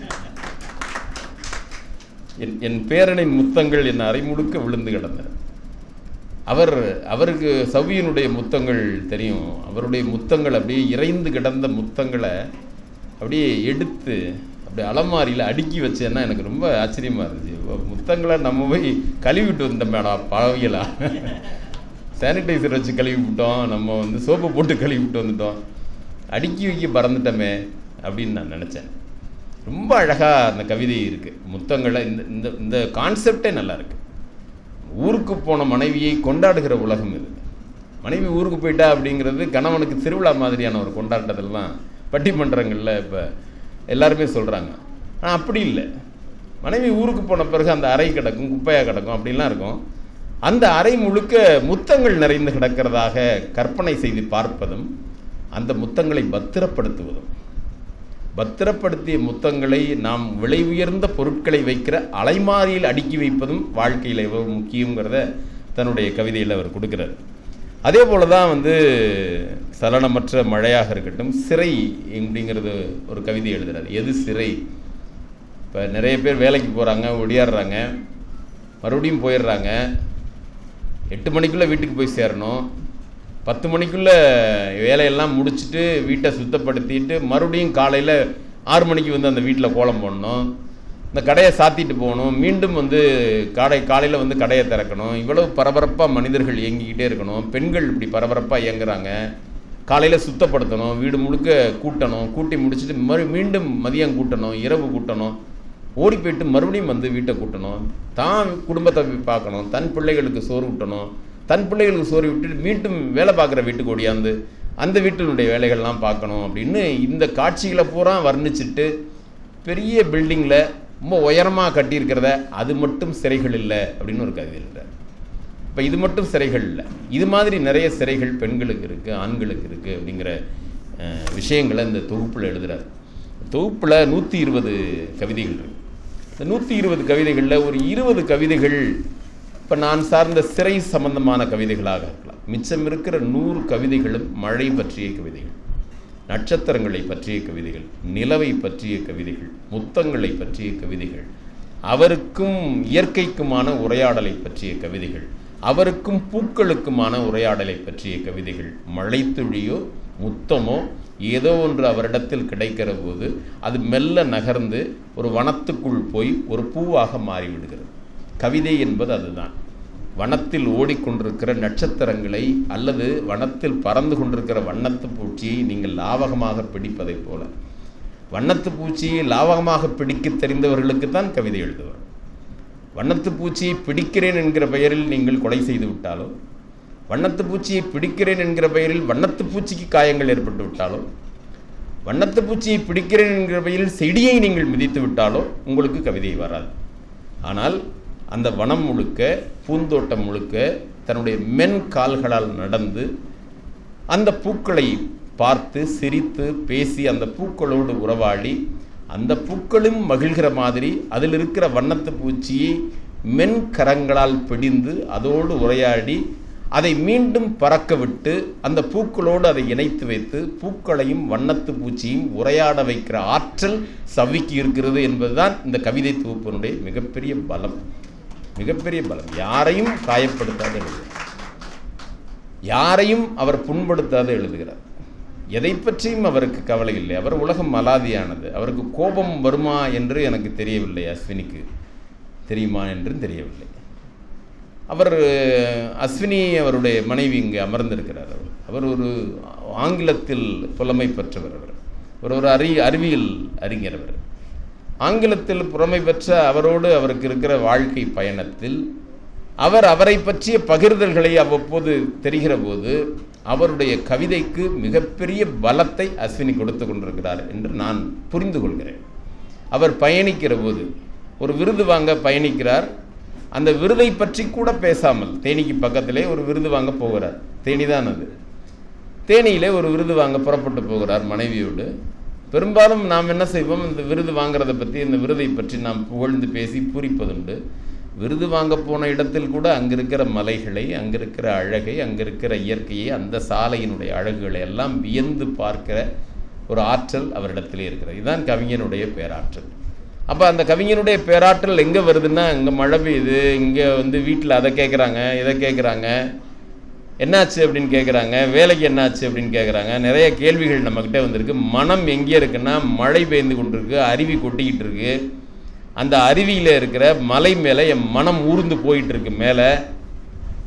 என் என் பேரனின் முத்தங்கள் என் அறை முழுக்க விழுந்து கிடந்தன. அவர் அவருக்கு சவ்வியினுடைய முத்தங்கள் தெரியும். அவருடைய முத்தங்கள் அப்படியே இறைந்து கிடந்த முத்தங்களை அப்படியே எடுத்து அப்படி அலமாரியில் அடுக்கி வச்சேன்னா எனக்கு ரொம்ப ஆச்சரியமாக இருந்துச்சு. முத்தங்களை நம்ம போய் கழுவிட்டு வந்த மேடம் பாவியலா, சானிடைசர் வச்சு கழுவி விட்டோம், நம்ம வந்து சோப்பு போட்டு கழுவி விட்டு வந்துட்டோம், அடுக்கி வைக்க பறந்துட்டோமே அப்படின்னு நான் நினச்சேன். ரொம்ப அழகாக அந்த கவிதை இருக்குது. முத்தங்களை இந்த இந்த இந்த கான்செப்டே நல்லா இருக்குது. ஊருக்கு போன மனைவியை கொண்டாடுகிற உலகம் இது. மனைவி ஊருக்கு போயிட்டா அப்படிங்கிறது கணவனுக்கு திருவிழா மாதிரியான ஒரு கொண்டாட்டத்தில் தான் பட்டிமன்றங்களில் இப்போ எல்லாருமே சொல்கிறாங்க. ஆனால் அப்படி இல்லை. மனைவி ஊருக்கு போன பிறகு அந்த அறை கிடக்கும், குப்பையாக கிடக்கும், அப்படின்லாம் இருக்கும். அந்த அறை முழுக்க முத்தங்கள் நிறைந்து கிடக்கிறதாக கற்பனை செய்து பார்ப்பதும் அந்த முத்தங்களை பத்திரப்படுத்துவதும், பத்திரப்படுத்திய முத்தங்களை நாம் விலை உயர்ந்த பொருட்களை வைக்கிற அலைமாரியில் அடுக்கி வைப்பதும் வாழ்க்கையில் எவ்வளவு முக்கியங்கிறத தன்னுடைய கவிதையில் அவர் கொடுக்குறார். அதே போல தான் வந்து சலனமற்ற மழையாக இருக்கட்டும், சிறை அப்படிங்கிறது ஒரு கவிதை எழுதுறாரு. எது சிறை? இப்போ நிறைய பேர் வேலைக்கு போகிறாங்க, ஒடியாடுறாங்க, மறுபடியும் போயிடுறாங்க. எட்டு மணிக்குள்ளே வீட்டுக்கு போய் சேரணும், பத்து மணிக்குள்ளே வேலையெல்லாம் முடிச்சுட்டு வீட்டை சுத்தப்படுத்திட்டு மறுபடியும் காலையில் ஆறு மணிக்கு வந்து அந்த வீட்டில் கோலம் போடணும், இந்த கடையை சாத்திட்டு போகணும், மீண்டும் வந்து கடை காலையில் வந்து கடையை திறக்கணும். இவ்வளவு பரபரப்பாக மனிதர்கள் இயங்கிக்கிட்டே இருக்கணும். பெண்கள் இப்படி பரபரப்பாக இயங்குறாங்க. காலையில் சுத்தப்படுத்தணும், வீடு முழுக்க கூட்டணும், கூட்டி முடிச்சுட்டு மறு மீண்டும் மதியம் கூட்டணும், இரவு கூட்டணும், ஓடி போயிட்டு மறுபடியும் வந்து வீட்டை கூட்டணும், தான் குடும்பத்தை பார்க்கணும், தன் பிள்ளைகளுக்கு சோறு விட்டணும், தன் பிள்ளைகளுக்கு சோறு விட்டு மீண்டும் வேலை பார்க்குற வீட்டுக்கு ஓடியாந்து அந்த வீட்டினுடைய வேலைகள்லாம் பார்க்கணும் அப்படின்னு இந்த காட்சிகளை பூரா வர்ணிச்சுட்டு பெரிய பில்டிங்கில் ரொம்ப உயரமாக கட்டியிருக்கிறத அது மட்டும் சிறைகள் இல்லை அப்படின்னு ஒரு கவிதை எழுதுறார். இப்போ இது மட்டும் சிறைகள் இல்லை, இது மாதிரி நிறைய சிறைகள் பெண்களுக்கு இருக்குது, ஆண்களுக்கு இருக்குது அப்படிங்கிற விஷயங்களை இந்த தொகுப்பில் எழுதுகிறார். தொகுப்பில் நூற்றி இருபது கவிதைகள் இருக்குது. இந்த நூற்றி இருபது கவிதைகளில் ஒரு இருபது கவிதைகள் இப்போ நான் சார்ந்த சிறை சம்பந்தமான கவிதைகளாக இருக்கலாம். மிச்சம் இருக்கிற நூறு கவிதைகளும் மழை பற்றிய கவிதைகள், நட்சத்திரங்களை பற்றிய கவிதைகள், நிலவை பற்றிய கவிதைகள், முத்தங்களை பற்றிய கவிதைகள், அவருக்கும் இயற்கைக்குமான உரையாடலை பற்றிய கவிதைகள், அவருக்கும் பூக்களுக்குமான உரையாடலை பற்றிய கவிதைகள். மழைத்துளியோ முத்தமோ ஏதோ ஒன்று அவரிடத்தில் கிடைக்கிற போது அது மெல்ல நகர்ந்து ஒரு வனத்துக்குள் போய் ஒரு பூவாக மாறிவிடுகிறது. கவிதை என்பது அதுதான். வனத்தில் ஓடிக்கொண்டிருக்கிற நட்சத்திரங்களை அல்லது வனத்தில் பறந்து கொண்டிருக்கிற வண்ணத்து பூச்சியை நீங்கள் லாவகமாக பிடிப்பதை போல, வண்ணத்து பூச்சியை லாவகமாக பிடிக்க தெரிந்தவர்களுக்கு தான் கவிதை எழுதுவார். வண்ணத்து பூச்சியை பிடிக்கிறேன் என்கிற பெயரில் நீங்கள் கொலை செய்து விட்டாலோ, வண்ணத்து பூச்சியை பிடிக்கிறேன் என்கிற பெயரில் வண்ணத்து பூச்சிக்கு காயங்கள் ஏற்பட்டு விட்டாலோ, வண்ணத்து பூச்சியை பிடிக்கிறேன் என்கிற பெயரில் செடியை நீங்கள் மிதித்து விட்டாலோ உங்களுக்கு கவிதை வராது. ஆனால் அந்த வனம் முழுக்க, பூந்தோட்டம் முழுக்க தன்னுடைய மென் கால்களால் நடந்து அந்த பூக்களை பார்த்து சிரித்து பேசி அந்த பூக்களோடு உறவாடி அந்த பூக்களும் மகிழ்கிற மாதிரி அதில் இருக்கிற வண்ணத்து பூச்சியை மென் கரங்களால் பிடிந்து அதோடு உரையாடி அதை மீண்டும் பறக்க விட்டு அந்த பூக்களோடு அதை இணைத்து வைத்து பூக்களையும் வண்ணத்து பூச்சியும் உரையாட வைக்கிற ஆற்றல் சவ்விக்கு இருக்கிறது என்பதுதான் இந்த கவிதை தொகுப்பினுடைய மிகப்பெரிய பலம். மிகப்பெரிய பலம். யாரையும் காயப்படுத்தாத எழுதுகிறார், யாரையும் அவர் புண்படுத்தாத எழுதுகிறார். எதை பற்றியும் அவருக்கு கவலை இல்லை. அவர் உலகம் அலாதியானது. அவருக்கு கோபம் வருமா என்று எனக்கு தெரியவில்லை, அஸ்வினிக்கு தெரியுமா என்று தெரியவில்லை. அவர் அஸ்வினி அவருடைய மனைவி இங்கே அமர்ந்திருக்கிறார். அவர் அவர் ஒரு ஆங்கிலத்தில் புலமை பெற்றவர். அவர் ஒரு ஒரு அறி அறிவியல் அறிஞர். அவர் ஆங்கிலத்தில் புலமை பெற்ற அவரோடு அவருக்கு இருக்கிற வாழ்க்கை பயணத்தில் அவர் அவரை பற்றிய பகிர்தல்களை அவ்வப்போது தெரிகிற போது அவருடைய கவிதைக்கு மிகப்பெரிய பலத்தை அஸ்வினி கொடுத்து கொண்டிருக்கிறார் என்று நான் புரிந்து கொள்கிறேன். அவர் பயணிக்கிற போது ஒரு விருது வாங்க பயணிக்கிறார். அந்த விருதை பற்றி கூட பேசாமல் தேனிக்கு பக்கத்திலே ஒரு விருது வாங்க போகிறார். தேனி தான் அது. தேனியிலே ஒரு விருது வாங்க புறப்பட்டு போகிறார் மனைவியோடு. பெரும்பாலும் நாம் என்ன செய்வோம், இந்த விருது வாங்கிறத பற்றி, இந்த விருதை பற்றி நாம் புகழ்ந்து பேசி பூரிப்பதுண்டு. விருது வாங்க போன இடத்தில் கூட அங்கே இருக்கிற மலைகளை, அங்கே இருக்கிற அழகை, அங்கே இருக்கிற இயற்கையை, அந்த சாலையினுடைய அழகுகளை எல்லாம் வியந்து பார்க்கிற ஒரு ஆற்றல் அவரிடத்திலே இருக்கிறது. இதுதான் கவிஞனுடைய பேராற்றல். அப்போ அந்த கவிஞனுடைய பேராற்றல் எங்கே வருதுன்னா, இங்கே மழை பெய்யுது, இங்கே வந்து வீட்டில் அதை கேட்குறாங்க, இதை கேட்குறாங்க, என்னாச்சு அப்படின்னு கேட்குறாங்க, வேலைக்கு என்னாச்சு அப்படின்னு கேட்குறாங்க. நிறைய கேள்விகள் நம்மக்கிட்ட வந்திருக்கு. மனம் எங்கே இருக்குன்னா, மழை பெய்ந்து கொண்டிருக்கு, அருவி கொட்டிக்கிட்டு இருக்கு. அந்த அருவியில் இருக்கிற மலை மேலே என் மனம் ஊர்ந்து போயிட்டு இருக்கு மேலே.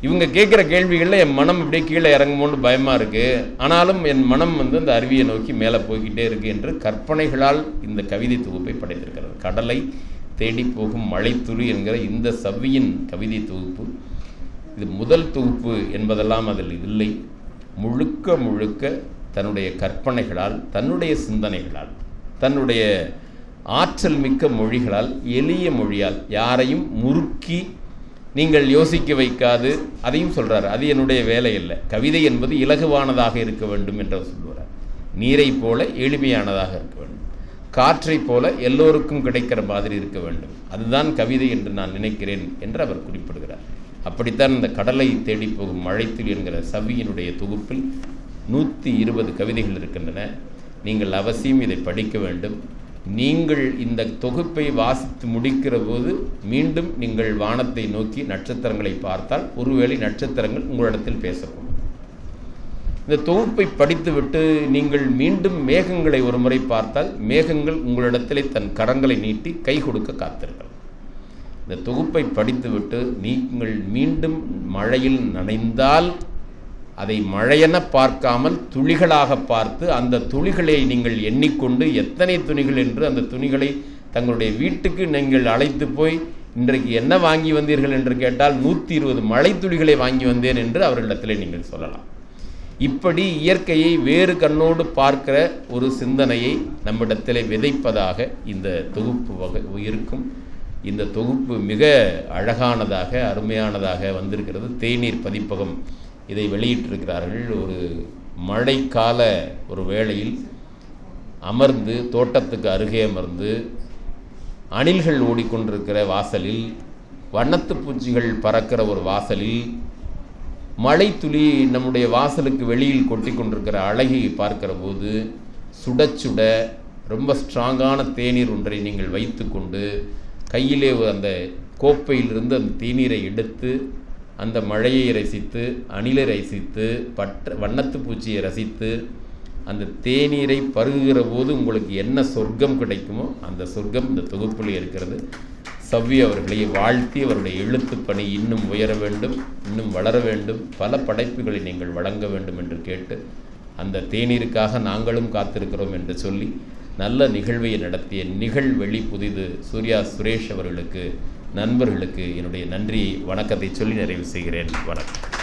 இவங்க கேட்குற கேள்விகளில் என் மனம் இப்படியே கீழே இறங்குமோன்னு பயமாக இருக்குது. ஆனாலும் என் மனம் வந்து அந்த அருவியை நோக்கி மேலே போய்கிட்டே இருக்குது என்று கற்பனைகளால் இந்த கவிதை தொகுப்பை படைத்திருக்கிறது. கடலை தேடி போகும் மழைத்துளி என்கிற இந்த சவ்வியின் கவிதை தொகுப்பு இது முதல் தொகுப்பு என்பதெல்லாம் அதில் இல்லை. முழுக்க முழுக்க தன்னுடைய கற்பனைகளால், தன்னுடைய சிந்தனைகளால், தன்னுடைய ஆற்றல் மிக்க மொழிகளால், எளிய மொழியால், யாரையும் முறுக்கி நீங்கள் யோசிக்க வைக்காது, அதையும் சொல்கிறார். அது என்னுடைய வேலை இல்லை. கவிதை என்பது இலகுவானதாக இருக்க வேண்டும் என்று சொல்லுவார். நீரை போல எளிமையானதாக இருக்க வேண்டும், காற்றை போல எல்லோருக்கும் கிடைக்கிற மாதிரி இருக்க வேண்டும். அதுதான் கவிதை என்று நான் நினைக்கிறேன் என்று அவர் குறிப்பிடுகிறார். அப்படித்தான் இந்த கடலை தேடி போகும் மழைத்துளி என்கிற சவ்வியினுடைய தொகுப்பில் நூற்றி இருபது கவிதைகள் இருக்கின்றன. நீங்கள் அவசியம் இதை படிக்க வேண்டும். நீங்கள் இந்த தொகுப்பை வாசித்து முடிக்கிற போது மீண்டும் நீங்கள் வானத்தை நோக்கி நட்சத்திரங்களை பார்த்தால் ஒருவேளை நட்சத்திரங்கள் உங்களிடத்தில் பேசக்கூடும். இந்த தொகுப்பை படித்துவிட்டு நீங்கள் மீண்டும் மேகங்களை ஒரு முறை பார்த்தால் மேகங்கள் உங்களிடத்திலே தன் கரங்களை நீட்டி கை கொடுக்க காத்திருங்கள். இந்த தொகுப்பை படித்துவிட்டு நீங்கள் மீண்டும் மழையில் நனைந்தால் அதை மழையென பார்க்காமல் துளிகளாக பார்த்து அந்த துளிகளை நீங்கள் எண்ணிக்கொண்டு எத்தனை துணிகள் என்று அந்த துணிகளை தங்களுடைய வீட்டுக்கு நீங்கள் அழைத்து போய் இன்றைக்கு என்ன வாங்கி வந்தீர்கள் என்று கேட்டால் நூற்றி இருபது மழை துளிகளை வாங்கி வந்தேன் என்று அவர்களிடத்தில் நீங்கள் சொல்லலாம். இப்படி இயற்கையை வேறு கண்ணோடு பார்க்கிற ஒரு சிந்தனையை நம்மிடத்தில் விதைப்பதாக இந்த தொகுப்பு வகை இருக்கும். இந்த தொகுப்பு மிக அழகானதாக அருமையானதாக வந்திருக்கிறது. தேநீர் பதிப்பகம் இதை வெளியிட்டிருக்கிறார்கள். ஒரு மழைக்கால ஒரு வேளையில் அமர்ந்து தோட்டத்துக்கு அருகே அமர்ந்து அணில்கள் ஓடிக்கொண்டிருக்கிற வாசலில், வண்ணத்து பூச்சிகள் பறக்கிற ஒரு வாசலில், மழை துளி நம்முடைய வாசலுக்கு வெளியில் கொட்டி கொண்டிருக்கிற அழகை பார்க்கிற போது சுட சுட ரொம்ப ஸ்ட்ராங்கான தேநீர் ஒன்றை நீங்கள் வைத்து கொண்டு கையிலே அந்த கோப்பையிலிருந்து அந்த தேநீரை எடுத்து அந்த மழையை ரசித்து, அணிலை ரசித்து, பற்ற வண்ணத்து பூச்சியை ரசித்து அந்த தேநீரை பருகுகிற போது உங்களுக்கு என்ன சொர்க்கம் கிடைக்குமோ அந்த சொர்க்கம் இந்த தொகுப்பில் இருக்கிறது. சவ்வி அவர்களை வாழ்த்தி அவருடைய எழுத்து பணி இன்னும் உயர வேண்டும், இன்னும் வளர வேண்டும், பல படைப்புகளை நீங்கள் வழங்க வேண்டும் என்று கேட்டு அந்த தேநீருக்காக நாங்களும் காத்திருக்கிறோம் என்று சொல்லி நல்ல நிகழ்வை நடத்திய நிகழ்வெளி புதிது சூர்யா சுரேஷ் அவர்களுக்கு, நண்பர்களுக்கு என்னுடைய நன்றியை வணக்கத்தை சொல்லி நிறைவு செய்கிறேன். வணக்கம்.